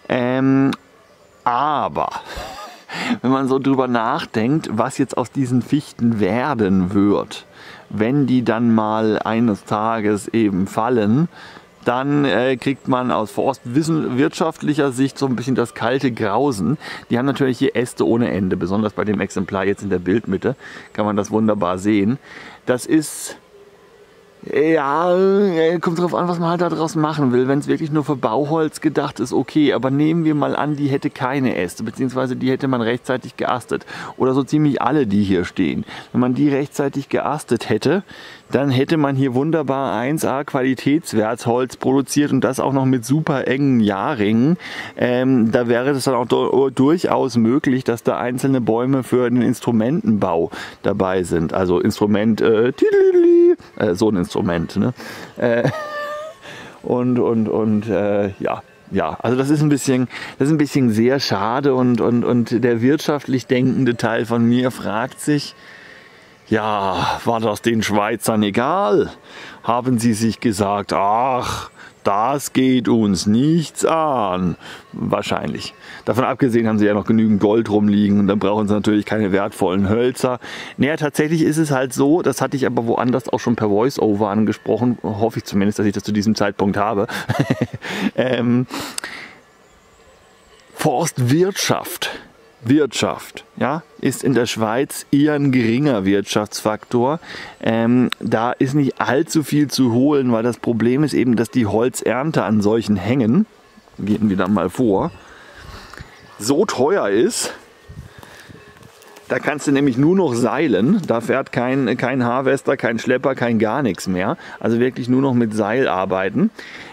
Aber wenn man so drüber nachdenkt, was jetzt aus diesen Fichten werden wird, wenn die dann mal eines Tages eben fallen, dann kriegt man aus forstwirtschaftlicher Sicht so ein bisschen das kalte Grausen. Die haben natürlich hier Äste ohne Ende, besonders bei dem Exemplar jetzt in der Bildmitte kann man das wunderbar sehen. Das ist, ja, kommt drauf an, was man halt daraus machen will. Wenn es wirklich nur für Bauholz gedacht ist, okay, aber nehmen wir mal an, die hätte keine Äste, beziehungsweise die hätte man rechtzeitig geastet. Oder so ziemlich alle, die hier stehen. Wenn man die rechtzeitig geastet hätte, dann hätte man hier wunderbar 1A Qualitätswertholz produziert und das auch noch mit super engen Jahrringen. Da wäre es dann auch durchaus möglich, dass da einzelne Bäume für den Instrumentenbau dabei sind. Also Instrument, so ein Instrument. Ne? Ja, also das ist ein bisschen sehr schade und der wirtschaftlich denkende Teil von mir fragt sich, ja, war das den Schweizern egal? Haben sie sich gesagt, ach, das geht uns nichts an? Wahrscheinlich. Davon abgesehen haben sie ja noch genügend Gold rumliegen und dann brauchen sie natürlich keine wertvollen Hölzer. Naja, tatsächlich ist es halt so, das hatte ich aber woanders auch schon per Voice-Over angesprochen, hoffe ich zumindest, dass ich das zu diesem Zeitpunkt habe. Forstwirtschaft. Ja, ist in der Schweiz eher ein geringer Wirtschaftsfaktor. Da ist nicht allzu viel zu holen, weil das Problem ist eben, dass die Holzernte an solchen Hängen, gehen wir dann mal vor, so teuer ist. Da kannst du nämlich nur noch seilen. Da fährt kein Harvester, kein Schlepper, kein gar nichts mehr. Also wirklich nur noch mit Seil arbeiten.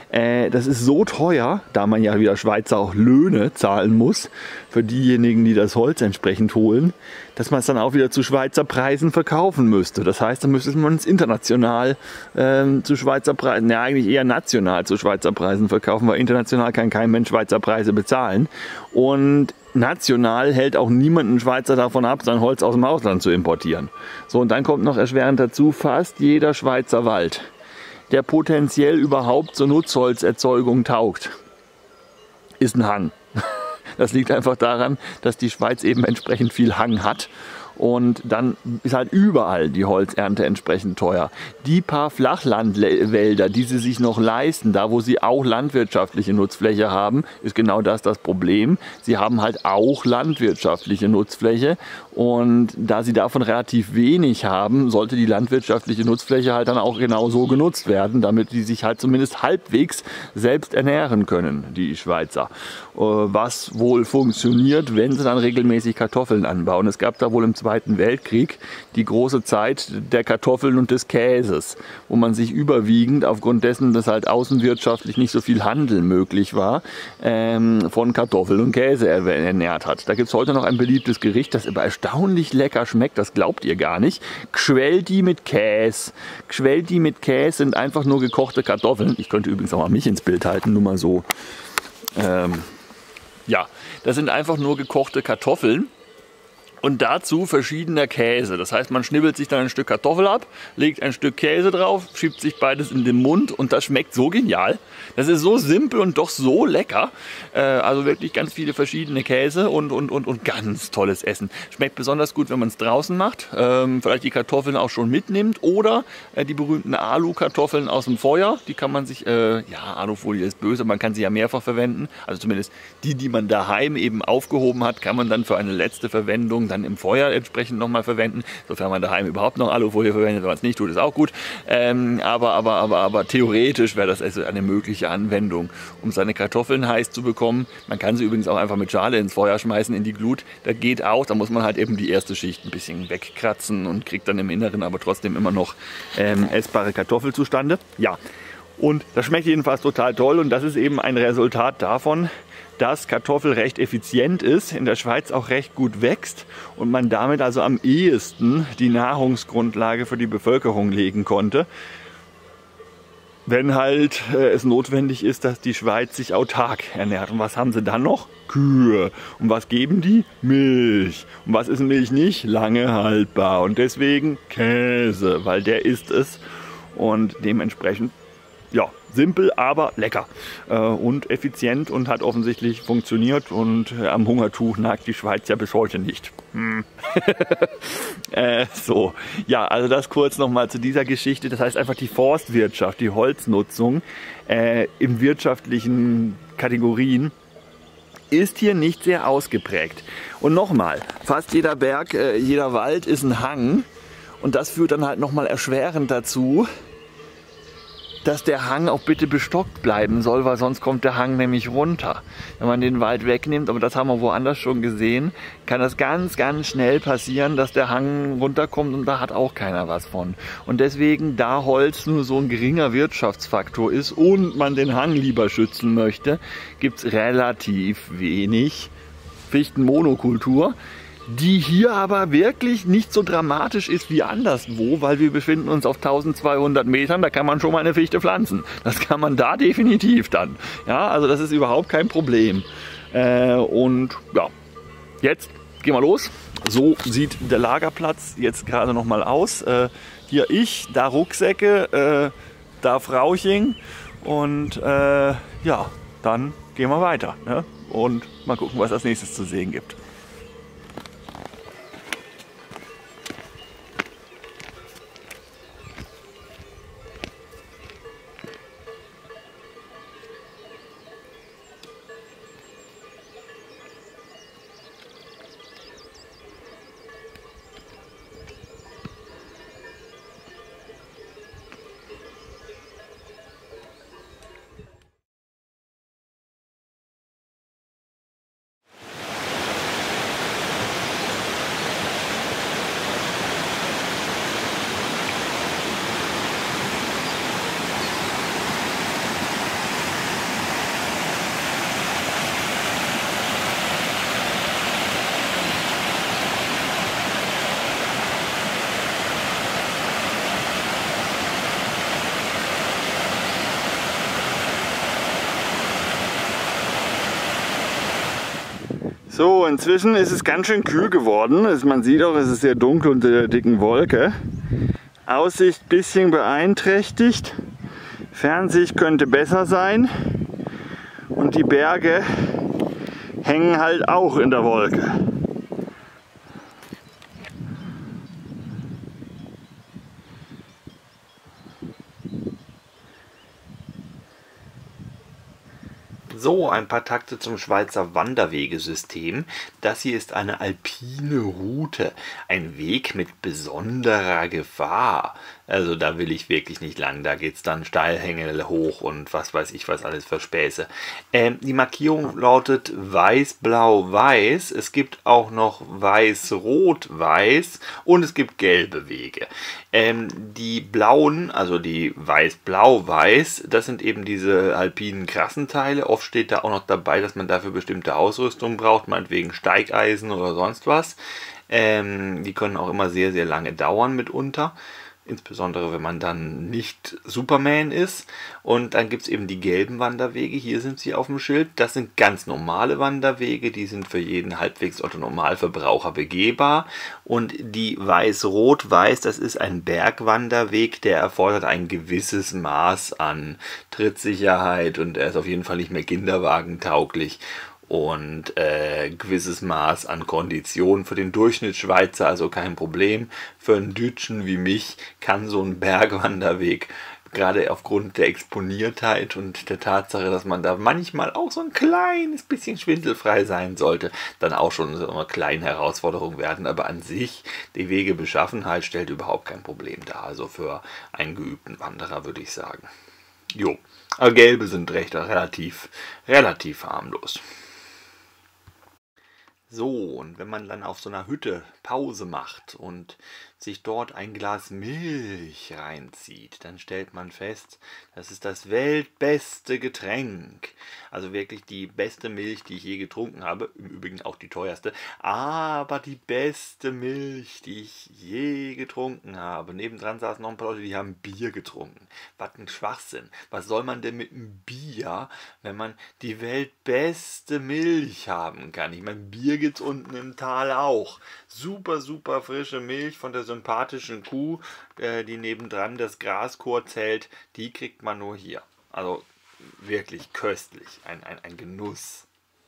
Das ist so teuer, da man ja wieder Schweizer auch Löhne zahlen muss für diejenigen, die das Holz entsprechend holen, dass man es dann auch wieder zu Schweizer Preisen verkaufen müsste. Das heißt, dann müsste man es international zu Schweizer Preisen, ja eigentlich eher national zu Schweizer Preisen verkaufen, weil international kann kein Mensch Schweizer Preise bezahlen. Und national hält auch niemand einen Schweizer davon ab, sein Holz aus dem Ausland zu importieren. So, und dann kommt noch erschwerend dazu, fast jeder Schweizer Wald, der potenziell überhaupt zur Nutzholzerzeugung taugt, ist ein Hang. Das liegt einfach daran, dass die Schweiz eben entsprechend viel Hang hat. Und dann ist halt überall die Holzernte entsprechend teuer. Die paar Flachlandwälder, die sie sich noch leisten, da wo sie auch landwirtschaftliche Nutzfläche haben, ist genau das Problem. Sie haben halt auch landwirtschaftliche Nutzfläche. Und da sie davon relativ wenig haben, sollte die landwirtschaftliche Nutzfläche halt dann auch genau so genutzt werden, damit die sich halt zumindest halbwegs selbst ernähren können, die Schweizer. Was wohl funktioniert, wenn sie dann regelmäßig Kartoffeln anbauen. Es gab da wohl im Zweiten Weltkrieg die große Zeit der Kartoffeln und des Käses, wo man sich überwiegend aufgrund dessen, dass halt außenwirtschaftlich nicht so viel Handel möglich war, von Kartoffeln und Käse ernährt hat. Da gibt es heute noch ein beliebtes Gericht, das aber erstaunlich lecker schmeckt, das glaubt ihr gar nicht. Gschwelti mit Käse. Gschwelti mit Käse sind einfach nur gekochte Kartoffeln. Ich könnte übrigens auch mal mich ins Bild halten, nur mal so. Ja, das sind einfach nur gekochte Kartoffeln. Und dazu verschiedener Käse. Das heißt, man schnibbelt sich dann ein Stück Kartoffel ab, legt ein Stück Käse drauf, schiebt sich beides in den Mund und das schmeckt so genial. Das ist so simpel und doch so lecker. Also wirklich ganz viele verschiedene Käse und ganz tolles Essen. Schmeckt besonders gut, wenn man es draußen macht. Vielleicht die Kartoffeln auch schon mitnimmt oder die berühmten Alu-Kartoffeln aus dem Feuer. Die kann man sich, ja, Alufolie ist böse, man kann sie ja mehrfach verwenden. Also zumindest die man daheim eben aufgehoben hat, kann man dann für eine letzte Verwendung dann im Feuer entsprechend nochmal verwenden, sofern man daheim überhaupt noch Alufolie verwendet. Wenn man es nicht tut, ist auch gut. Aber theoretisch wäre das also eine mögliche Anwendung, um seine Kartoffeln heiß zu bekommen. Man kann sie übrigens auch einfach mit Schale ins Feuer schmeißen, in die Glut. Das geht auch. Da muss man halt eben die erste Schicht ein bisschen wegkratzen und kriegt dann im Inneren aber trotzdem immer noch essbare Kartoffel zustande. Ja, und das schmeckt jedenfalls total toll und das ist eben ein Resultat davon, dass Kartoffel recht effizient ist, in der Schweiz auch recht gut wächst und man damit also am ehesten die Nahrungsgrundlage für die Bevölkerung legen konnte. Wenn halt es notwendig ist, dass die Schweiz sich autark ernährt. Und was haben sie dann noch? Kühe. Und was geben die? Milch. Und was ist Milch nicht? Lange haltbar. Und deswegen Käse, weil der ist es. Und dementsprechend, ja, simpel, aber lecker und effizient und hat offensichtlich funktioniert und am Hungertuch nagt die Schweiz ja bis heute nicht. So, ja, also das kurz nochmal zu dieser Geschichte. Das heißt einfach die Forstwirtschaft, die Holznutzung im wirtschaftlichen Kategorien ist hier nicht sehr ausgeprägt. Und nochmal, fast jeder Berg, jeder Wald ist ein Hang und das führt dann halt nochmal erschwerend dazu, dass der Hang auch bitte bestockt bleiben soll, weil sonst kommt der Hang nämlich runter. Wenn man den Wald wegnimmt, aber das haben wir woanders schon gesehen, kann das ganz, ganz schnell passieren, dass der Hang runterkommt und da hat auch keiner was von. Und deswegen, da Holz nur so ein geringer Wirtschaftsfaktor ist und man den Hang lieber schützen möchte, gibt es relativ wenig Fichtenmonokultur, die hier aber wirklich nicht so dramatisch ist wie anderswo, weil wir befinden uns auf 1200 Metern, da kann man schon mal eine Fichte pflanzen. Das kann man da definitiv dann. Ja, also das ist überhaupt kein Problem. Und ja, jetzt gehen wir los. So sieht der Lagerplatz jetzt gerade noch mal aus. Hier ich, da Rucksäcke, da Frauchen und ja, dann gehen wir weiter, ne? Und mal gucken, was es als nächstes zu sehen gibt. So, inzwischen ist es ganz schön kühl geworden. Man sieht auch, es ist sehr dunkel unter der dicken Wolke. Aussicht ein bisschen beeinträchtigt. Fernsicht könnte besser sein. Und die Berge hängen halt auch in der Wolke. So, ein paar Takte zum Schweizer Wanderwegesystem. Das hier ist eine alpine Route, ein Weg mit besonderer Gefahr. Also da will ich wirklich nicht lang, da geht es dann Steilhänge hoch und was weiß ich, was alles für Späße. Die Markierung lautet weiß, blau, weiß. Es gibt auch noch weiß, rot, weiß und es gibt gelbe Wege. Die blauen, also die weiß, blau, weiß, das sind eben diese alpinen Krassenteile. Oft steht da auch noch dabei, dass man dafür bestimmte Ausrüstung braucht, meinetwegen Steigeisen oder sonst was. Die können auch immer sehr, sehr lange dauern mitunter. Insbesondere, wenn man dann nicht Superman ist. Und dann gibt es eben die gelben Wanderwege. Hier sind sie auf dem Schild. Das sind ganz normale Wanderwege. Die sind für jeden halbwegs Otto-Normalverbraucher begehbar. Und die Weiß-Rot-Weiß, das ist ein Bergwanderweg. Der erfordert ein gewisses Maß an Trittsicherheit. Und er ist auf jeden Fall nicht mehr kinderwagentauglich. Und gewisses Maß an Kondition für den Durchschnittsschweizer, also kein Problem. Für einen Dütschen wie mich kann so ein Bergwanderweg, gerade aufgrund der Exponiertheit und der Tatsache, dass man da manchmal auch so ein kleines bisschen schwindelfrei sein sollte, dann auch schon so eine kleine Herausforderung werden. Aber an sich, die Wegebeschaffenheit stellt überhaupt kein Problem dar. Also für einen geübten Wanderer würde ich sagen. Jo, aber gelbe sind relativ harmlos. So, und wenn man dann auf so einer Hütte Pause macht und sich dort ein Glas Milch reinzieht, dann stellt man fest, das ist das weltbeste Getränk. Also wirklich die beste Milch, die ich je getrunken habe, im Übrigen auch die teuerste, aber die beste Milch, die ich je getrunken habe. Nebendran saßen noch ein paar Leute, die haben Bier getrunken. Was ein Schwachsinn. Was soll man denn mit einem Bier, wenn man die weltbeste Milch haben kann? Ich meine, Bier gibt's unten im Tal auch. Super, super frische Milch von der sympathischen Kuh, die nebendran das Gras kurz hält, die kriegt man nur hier. Also wirklich köstlich, ein Genuss.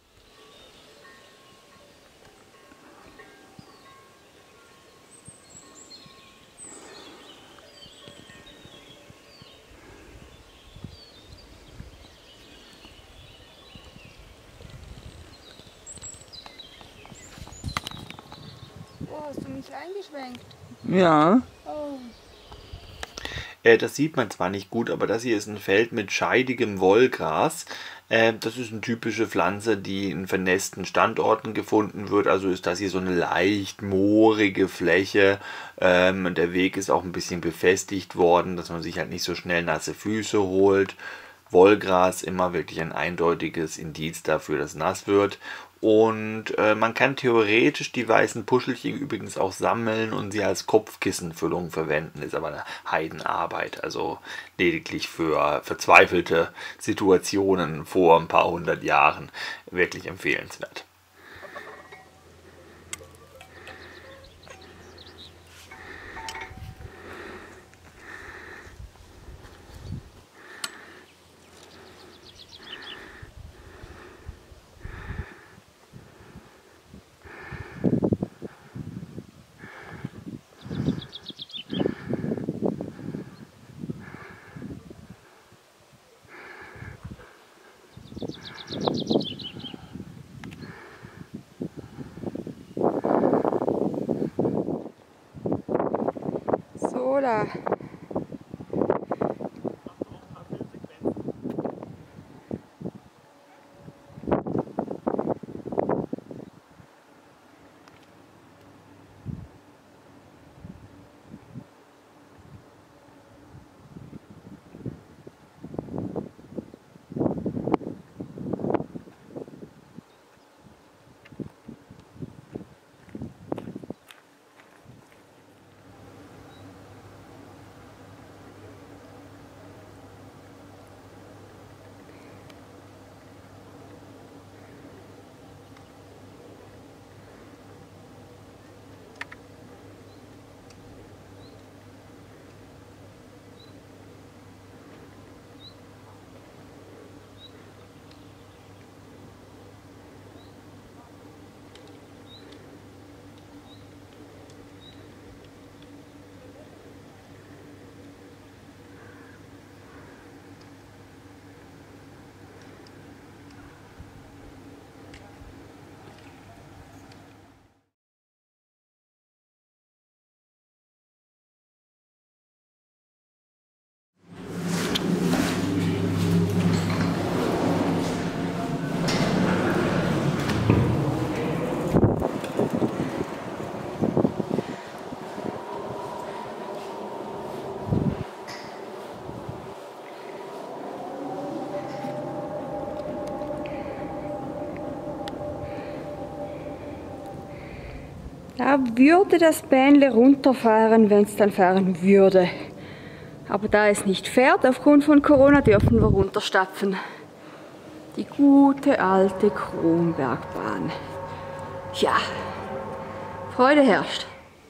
Oh, hast du mich eingeschwenkt? Ja. Oh. Das sieht man zwar nicht gut, aber das hier ist ein Feld mit scheidigem Wollgras. Das ist eine typische Pflanze, die in vernässten Standorten gefunden wird. Also ist das hier so eine leicht moorige Fläche. Der Weg ist auch ein bisschen befestigt worden, dass man sich halt nicht so schnell nasse Füße holt. Wollgras immer wirklich ein eindeutiges Indiz dafür, dass nass wird. Und man kann theoretisch die weißen Puschelchen übrigens auch sammeln und sie als Kopfkissenfüllung verwenden. Ist aber eine Heidenarbeit, also lediglich für verzweifelte Situationen vor ein paar hundert Jahren wirklich empfehlenswert. So da. Da würde das Bähnle runterfahren, wenn es dann fahren würde. Aber da es nicht fährt, aufgrund von Corona, dürfen wir runterstapfen. Die gute alte Kronbergbahn. Ja, Freude herrscht.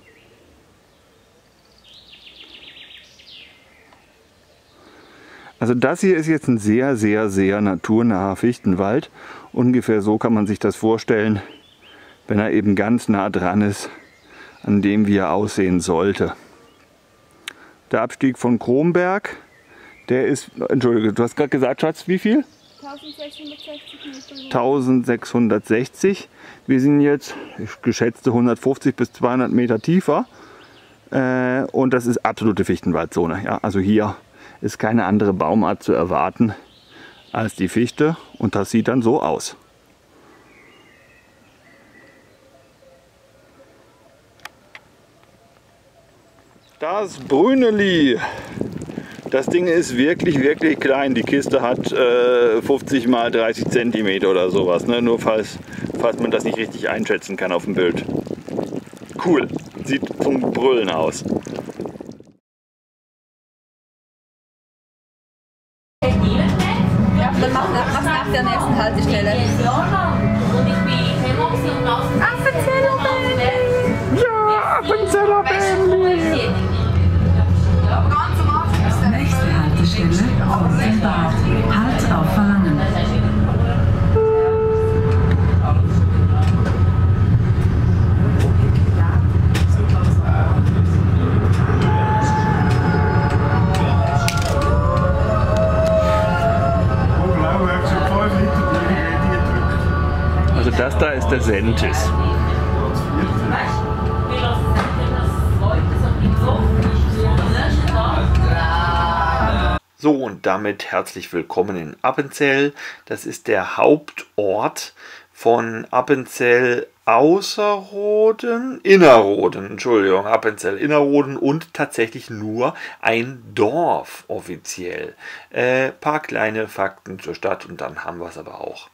Also das hier ist jetzt ein sehr, sehr, sehr naturnaher Fichtenwald. Ungefähr so kann man sich das vorstellen, wenn er eben ganz nah dran ist, an dem wie er aussehen sollte. Der Abstieg von Kronberg, der ist, entschuldige, du hast gerade gesagt, Schatz, wie viel? 1660 Meter. 1660. Wir sind jetzt geschätzte 150 bis 200 Meter tiefer. Und das ist absolute Fichtenwaldzone. Ja, also hier ist keine andere Baumart zu erwarten als die Fichte. Und das sieht dann so aus. Das Brüneli. Das Ding ist wirklich, wirklich klein. Die Kiste hat 50 mal 30 cm oder sowas. Ne? Nur falls man das nicht richtig einschätzen kann auf dem Bild. Cool. Sieht zum Brüllen aus. Ja, dann mach's nach der nächsten Haltestelle. Appenzeller Bähnli! Ja, Appenzeller Bähnli! Nächste Haltestelle, Offenbad. Halt auf Verlangen. Also das da ist der Sentis. So, und damit herzlich willkommen in Appenzell. Das ist der Hauptort von Appenzell Außerrhoden, Innerrhoden, Entschuldigung, Appenzell Innerrhoden und tatsächlich nur ein Dorf offiziell. Paar kleine Fakten zur Stadt und dann haben wir es aber auch.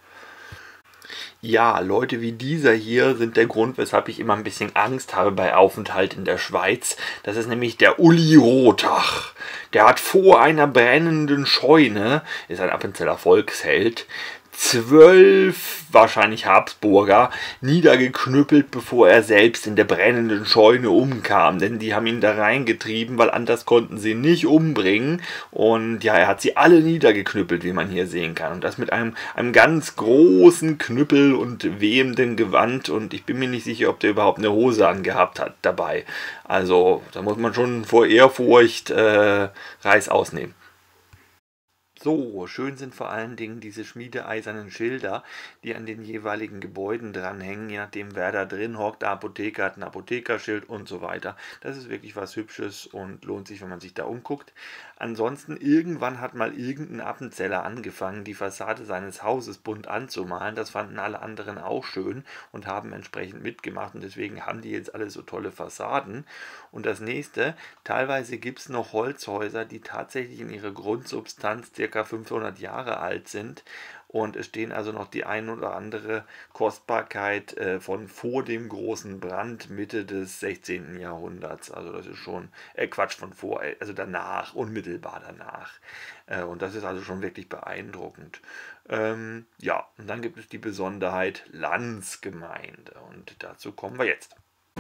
Ja, Leute wie dieser hier sind der Grund, weshalb ich immer ein bisschen Angst habe bei Aufenthalt in der Schweiz. Das ist nämlich der Uli Rothach. Der hat vor einer brennenden Scheune, ist ein Appenzeller Volksheld, 12, wahrscheinlich Habsburger, niedergeknüppelt, bevor er selbst in der brennenden Scheune umkam. Denn die haben ihn da reingetrieben, weil anders konnten sie ihn nicht umbringen. Und ja, er hat sie alle niedergeknüppelt, wie man hier sehen kann. Und das mit einem ganz großen Knüppel und wehenden Gewand. Und ich bin mir nicht sicher, ob der überhaupt eine Hose angehabt hat dabei. Also da muss man schon vor Ehrfurcht Reis ausnehmen. So, schön sind vor allen Dingen diese schmiedeeisernen Schilder, die an den jeweiligen Gebäuden dranhängen, je nachdem wer da drin hockt. Der Apotheker hat ein Apothekerschild und so weiter. Das ist wirklich was Hübsches und lohnt sich, wenn man sich da umguckt. Ansonsten, irgendwann hat mal irgendein Appenzeller angefangen, die Fassade seines Hauses bunt anzumalen. Das fanden alle anderen auch schön und haben entsprechend mitgemacht und deswegen haben die jetzt alle so tolle Fassaden. Und das nächste, teilweise gibt es noch Holzhäuser, die tatsächlich in ihrer Grundsubstanz ca. 500 Jahre alt sind und es stehen also noch die ein oder andere Kostbarkeit von vor dem großen Brand Mitte des 16. Jahrhunderts. Also das ist schon, Quatsch, von vor, also danach, unmittelbar danach. Und das ist also schon wirklich beeindruckend. Ja, und dann gibt es die Besonderheit Landsgemeinde und dazu kommen wir jetzt.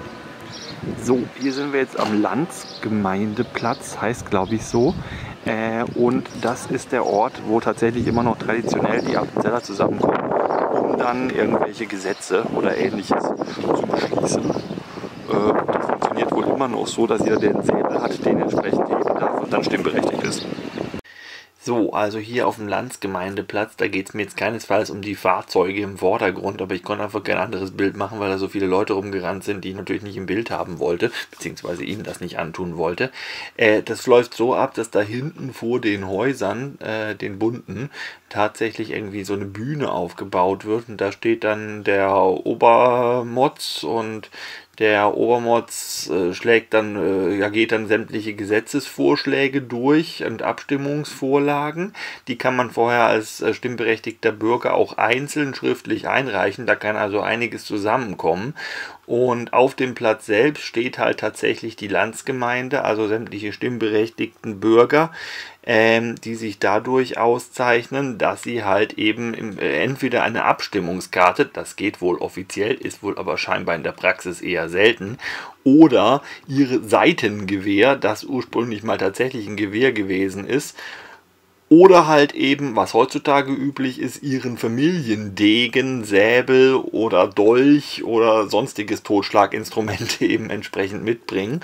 So, hier sind wir jetzt am Landsgemeindeplatz, heißt glaube ich so. Und das ist der Ort, wo tatsächlich immer noch traditionell die Appenzeller zusammenkommen, um dann irgendwelche Gesetze oder Ähnliches zu beschließen. Das funktioniert wohl immer noch so, dass jeder, der einen Säbel hat, den entsprechend heben darf und dann stimmberechtigt ist. So, also hier auf dem Landsgemeindeplatz, da geht es mir jetzt keinesfalls um die Fahrzeuge im Vordergrund, aber ich konnte einfach kein anderes Bild machen, weil da so viele Leute rumgerannt sind, die ich natürlich nicht im Bild haben wollte, beziehungsweise ihnen das nicht antun wollte. Das läuft so ab, dass da hinten vor den Häusern, den bunten, tatsächlich irgendwie so eine Bühne aufgebaut wird und da steht dann der Obermotz und Der Obermotz geht dann sämtliche Gesetzesvorschläge durch und Abstimmungsvorlagen. Die kann man vorher als stimmberechtigter Bürger auch einzeln schriftlich einreichen. Da kann also einiges zusammenkommen. Und auf dem Platz selbst steht halt tatsächlich die Landsgemeinde, also sämtliche stimmberechtigten Bürger, die sich dadurch auszeichnen, dass sie halt eben entweder eine Abstimmungskarte, das geht wohl offiziell, ist wohl aber scheinbar in der Praxis eher selten, oder ihre Seitengewehr, das ursprünglich mal tatsächlich ein Gewehr gewesen ist, oder halt eben, was heutzutage üblich ist, ihren Familiendegen, Säbel oder Dolch oder sonstiges Totschlaginstrumente eben entsprechend mitbringen,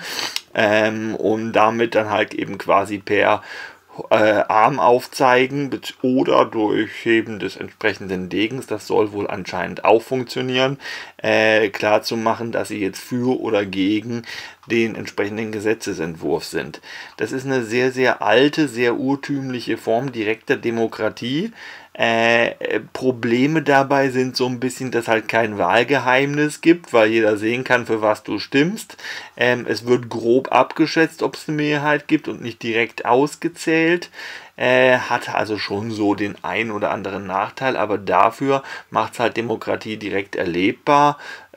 und damit dann halt eben quasi per Arm aufzeigen oder durch Heben des entsprechenden Degens, das soll wohl anscheinend auch funktionieren, klar zu machen, dass sie jetzt für oder gegen den entsprechenden Gesetzesentwurf sind. Das ist eine sehr, sehr alte, sehr urtümliche Form direkter Demokratie. Probleme dabei sind so ein bisschen, dass halt kein Wahlgeheimnis gibt, weil jeder sehen kann, für was du stimmst. Es wird grob abgeschätzt, ob es eine Mehrheit gibt und nicht direkt ausgezählt. Hat also schon so den einen oder anderen Nachteil, aber dafür macht es halt Demokratie direkt erlebbar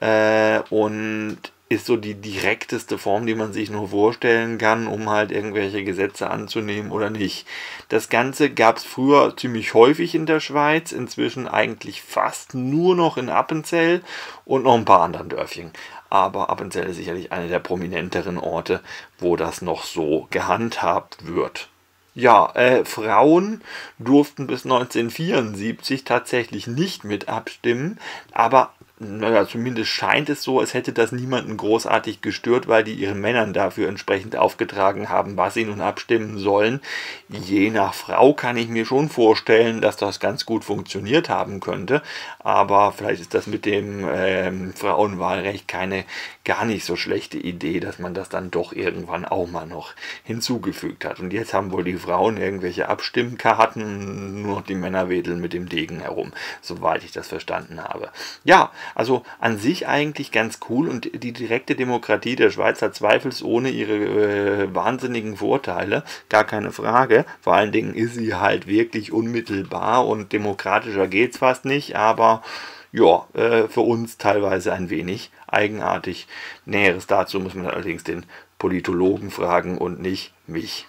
und ist so die direkteste Form, die man sich nur vorstellen kann, um halt irgendwelche Gesetze anzunehmen oder nicht. Das Ganze gab es früher ziemlich häufig in der Schweiz, inzwischen eigentlich fast nur noch in Appenzell und noch ein paar anderen Dörfchen. Aber Appenzell ist sicherlich einer der prominenteren Orte, wo das noch so gehandhabt wird. Ja, Frauen durften bis 1974 tatsächlich nicht mit abstimmen, aber naja, zumindest scheint es so, als hätte das niemanden großartig gestört, weil die ihren Männern dafür entsprechend aufgetragen haben, was sie nun abstimmen sollen. Je nach Frau kann ich mir schon vorstellen, dass das ganz gut funktioniert haben könnte, aber vielleicht ist das mit dem Frauenwahlrecht keine gar nicht so schlechte Idee, dass man das dann doch irgendwann auch mal noch hinzugefügt hat. Und jetzt haben wohl die Frauen irgendwelche Abstimmkarten, nur noch die Männer wedeln mit dem Degen herum, soweit ich das verstanden habe. Ja, also an sich eigentlich ganz cool und die direkte Demokratie der Schweiz hat zweifelsohne ihre wahnsinnigen Vorteile, gar keine Frage. Vor allen Dingen ist sie halt wirklich unmittelbar und demokratischer geht's fast nicht, aber ja, für uns teilweise ein wenig eigenartig. Näheres dazu muss man allerdings den Politologen fragen und nicht mich.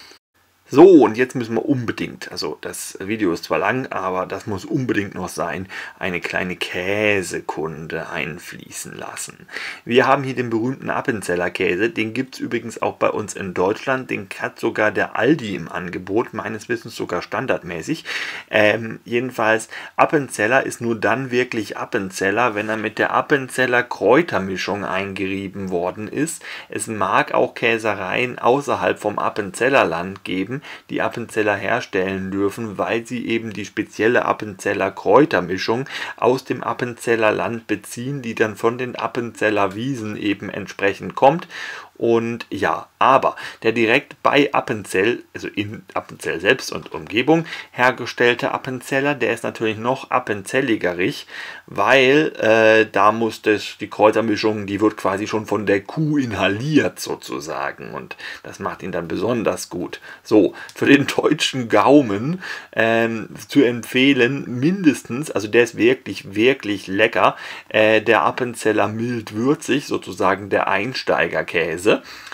So, und jetzt müssen wir unbedingt, also das Video ist zwar lang, aber das muss unbedingt noch sein, eine kleine Käsekunde einfließen lassen. Wir haben hier den berühmten Appenzeller Käse, den gibt es übrigens auch bei uns in Deutschland, den hat sogar der Aldi im Angebot, meines Wissens sogar standardmäßig. Jedenfalls, Appenzeller ist nur dann wirklich Appenzeller, wenn er mit der Appenzeller Kräutermischung eingerieben worden ist. Es mag auch Käsereien außerhalb vom Appenzeller Land geben, die Appenzeller herstellen dürfen, weil sie eben die spezielle Appenzeller Kräutermischung aus dem Appenzeller Land beziehen, die dann von den Appenzeller Wiesen eben entsprechend kommt. Und ja, aber der direkt bei Appenzell, also in Appenzell selbst und Umgebung hergestellte Appenzeller, der ist natürlich noch appenzelligerig, weil da muss die Kräutermischung, die wird quasi schon von der Kuh inhaliert sozusagen und das macht ihn dann besonders gut. So, für den deutschen Gaumen zu empfehlen mindestens, also der ist wirklich, wirklich lecker, der Appenzeller mild würzig, sozusagen der Einsteigerkäse.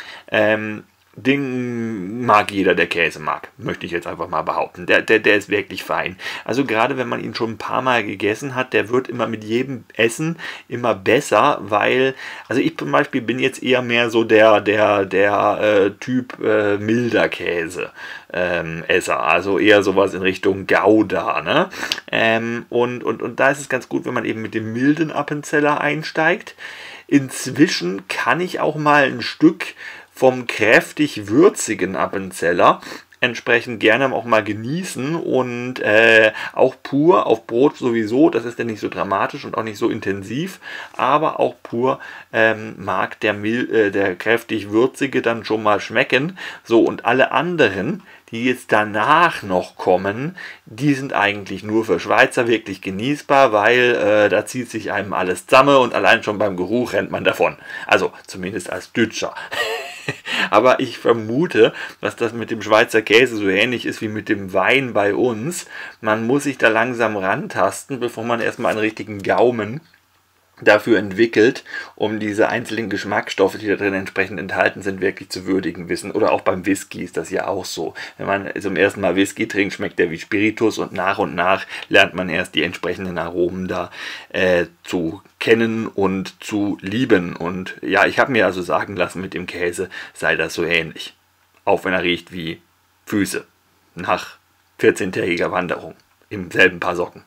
Den mag jeder, der Käse mag, möchte ich jetzt einfach mal behaupten. Der ist wirklich fein. Also gerade wenn man ihn schon ein paar Mal gegessen hat, der wird immer mit jedem Essen immer besser, weil, also ich zum Beispiel bin jetzt eher mehr so der Typ milder Käse. Esser, also eher sowas in Richtung Gouda, ne? Und da ist es ganz gut, wenn man eben mit dem milden Appenzeller einsteigt. Inzwischen kann ich auch mal ein Stück vom kräftig würzigen Appenzeller entsprechend gerne auch mal genießen und auch pur auf Brot sowieso, das ist ja nicht so dramatisch und auch nicht so intensiv, aber auch pur mag der kräftig würzige dann schon mal schmecken. So, und alle anderen, die jetzt danach noch kommen, die sind eigentlich nur für Schweizer wirklich genießbar, weil da zieht sich einem alles zusammen und allein schon beim Geruch rennt man davon. Also zumindest als Dütscher. Aber ich vermute, dass das mit dem Schweizer Käse so ähnlich ist wie mit dem Wein bei uns. Man muss sich da langsam rantasten, bevor man erstmal einen richtigen Gaumen dafür entwickelt, um diese einzelnen Geschmacksstoffe, die da drin entsprechend enthalten sind, wirklich zu würdigen wissen. Oder auch beim Whisky ist das ja auch so. Wenn man zum ersten Mal Whisky trinkt, schmeckt der wie Spiritus und nach lernt man erst die entsprechenden Aromen da zu kennen und zu lieben. Und ja, ich habe mir also sagen lassen, mit dem Käse sei das so ähnlich. Auch wenn er riecht wie Füße nach 14-tägiger Wanderung im selben Paar Socken.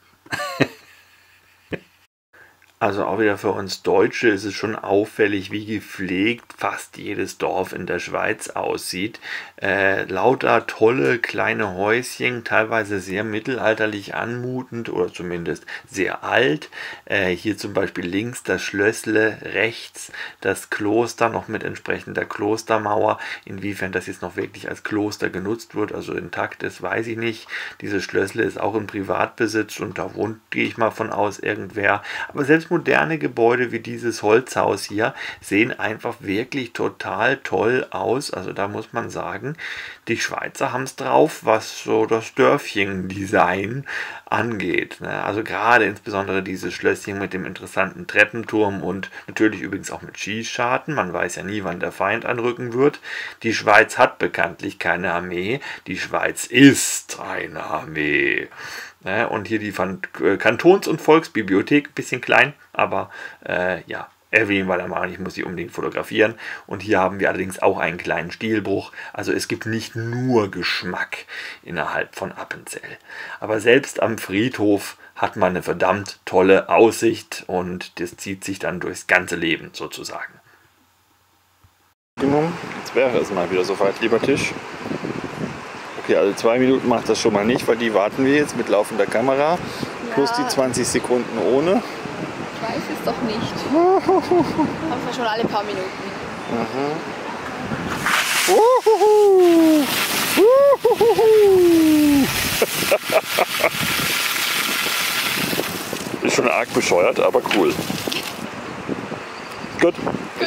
Also auch wieder für uns Deutsche ist es schon auffällig, wie gepflegt fast jedes Dorf in der Schweiz aussieht. Lauter tolle kleine Häuschen, teilweise sehr mittelalterlich anmutend oder zumindest sehr alt. Hier zum Beispiel links das Schlössle, rechts das Kloster noch mit entsprechender Klostermauer. Inwiefern das jetzt noch wirklich als Kloster genutzt wird, also intakt ist, weiß ich nicht. Dieses Schlössle ist auch in Privatbesitz und da wohnt, gehe ich mal von aus, irgendwer. Aber selbst moderne Gebäude wie dieses Holzhaus hier sehen einfach wirklich total toll aus. Also da muss man sagen, die Schweizer haben es drauf, was so das Dörfchen-Design angeht. Also gerade insbesondere dieses Schlösschen mit dem interessanten Treppenturm und natürlich übrigens auch mit Schießscharten. Man weiß ja nie, wann der Feind anrücken wird. Die Schweiz hat bekanntlich keine Armee. Die Schweiz ist eine Armee. Und hier die Kantons- und Volksbibliothek, bisschen klein, aber ja, erwähnen wir da mal, ich muss sie unbedingt fotografieren. Und hier haben wir allerdings auch einen kleinen Stilbruch. Also es gibt nicht nur Geschmack innerhalb von Appenzell. Aber selbst am Friedhof hat man eine verdammt tolle Aussicht und das zieht sich dann durchs ganze Leben sozusagen. Jetzt wäre es mal wieder soweit, lieber Tisch. Okay, also 2 Minuten macht das schon mal nicht, weil die warten wir jetzt mit laufender Kamera. Plus die 20 Sekunden ohne. Ich weiß es doch nicht. Haben wir schon alle paar Minuten. Ist schon arg bescheuert, aber cool. Gut.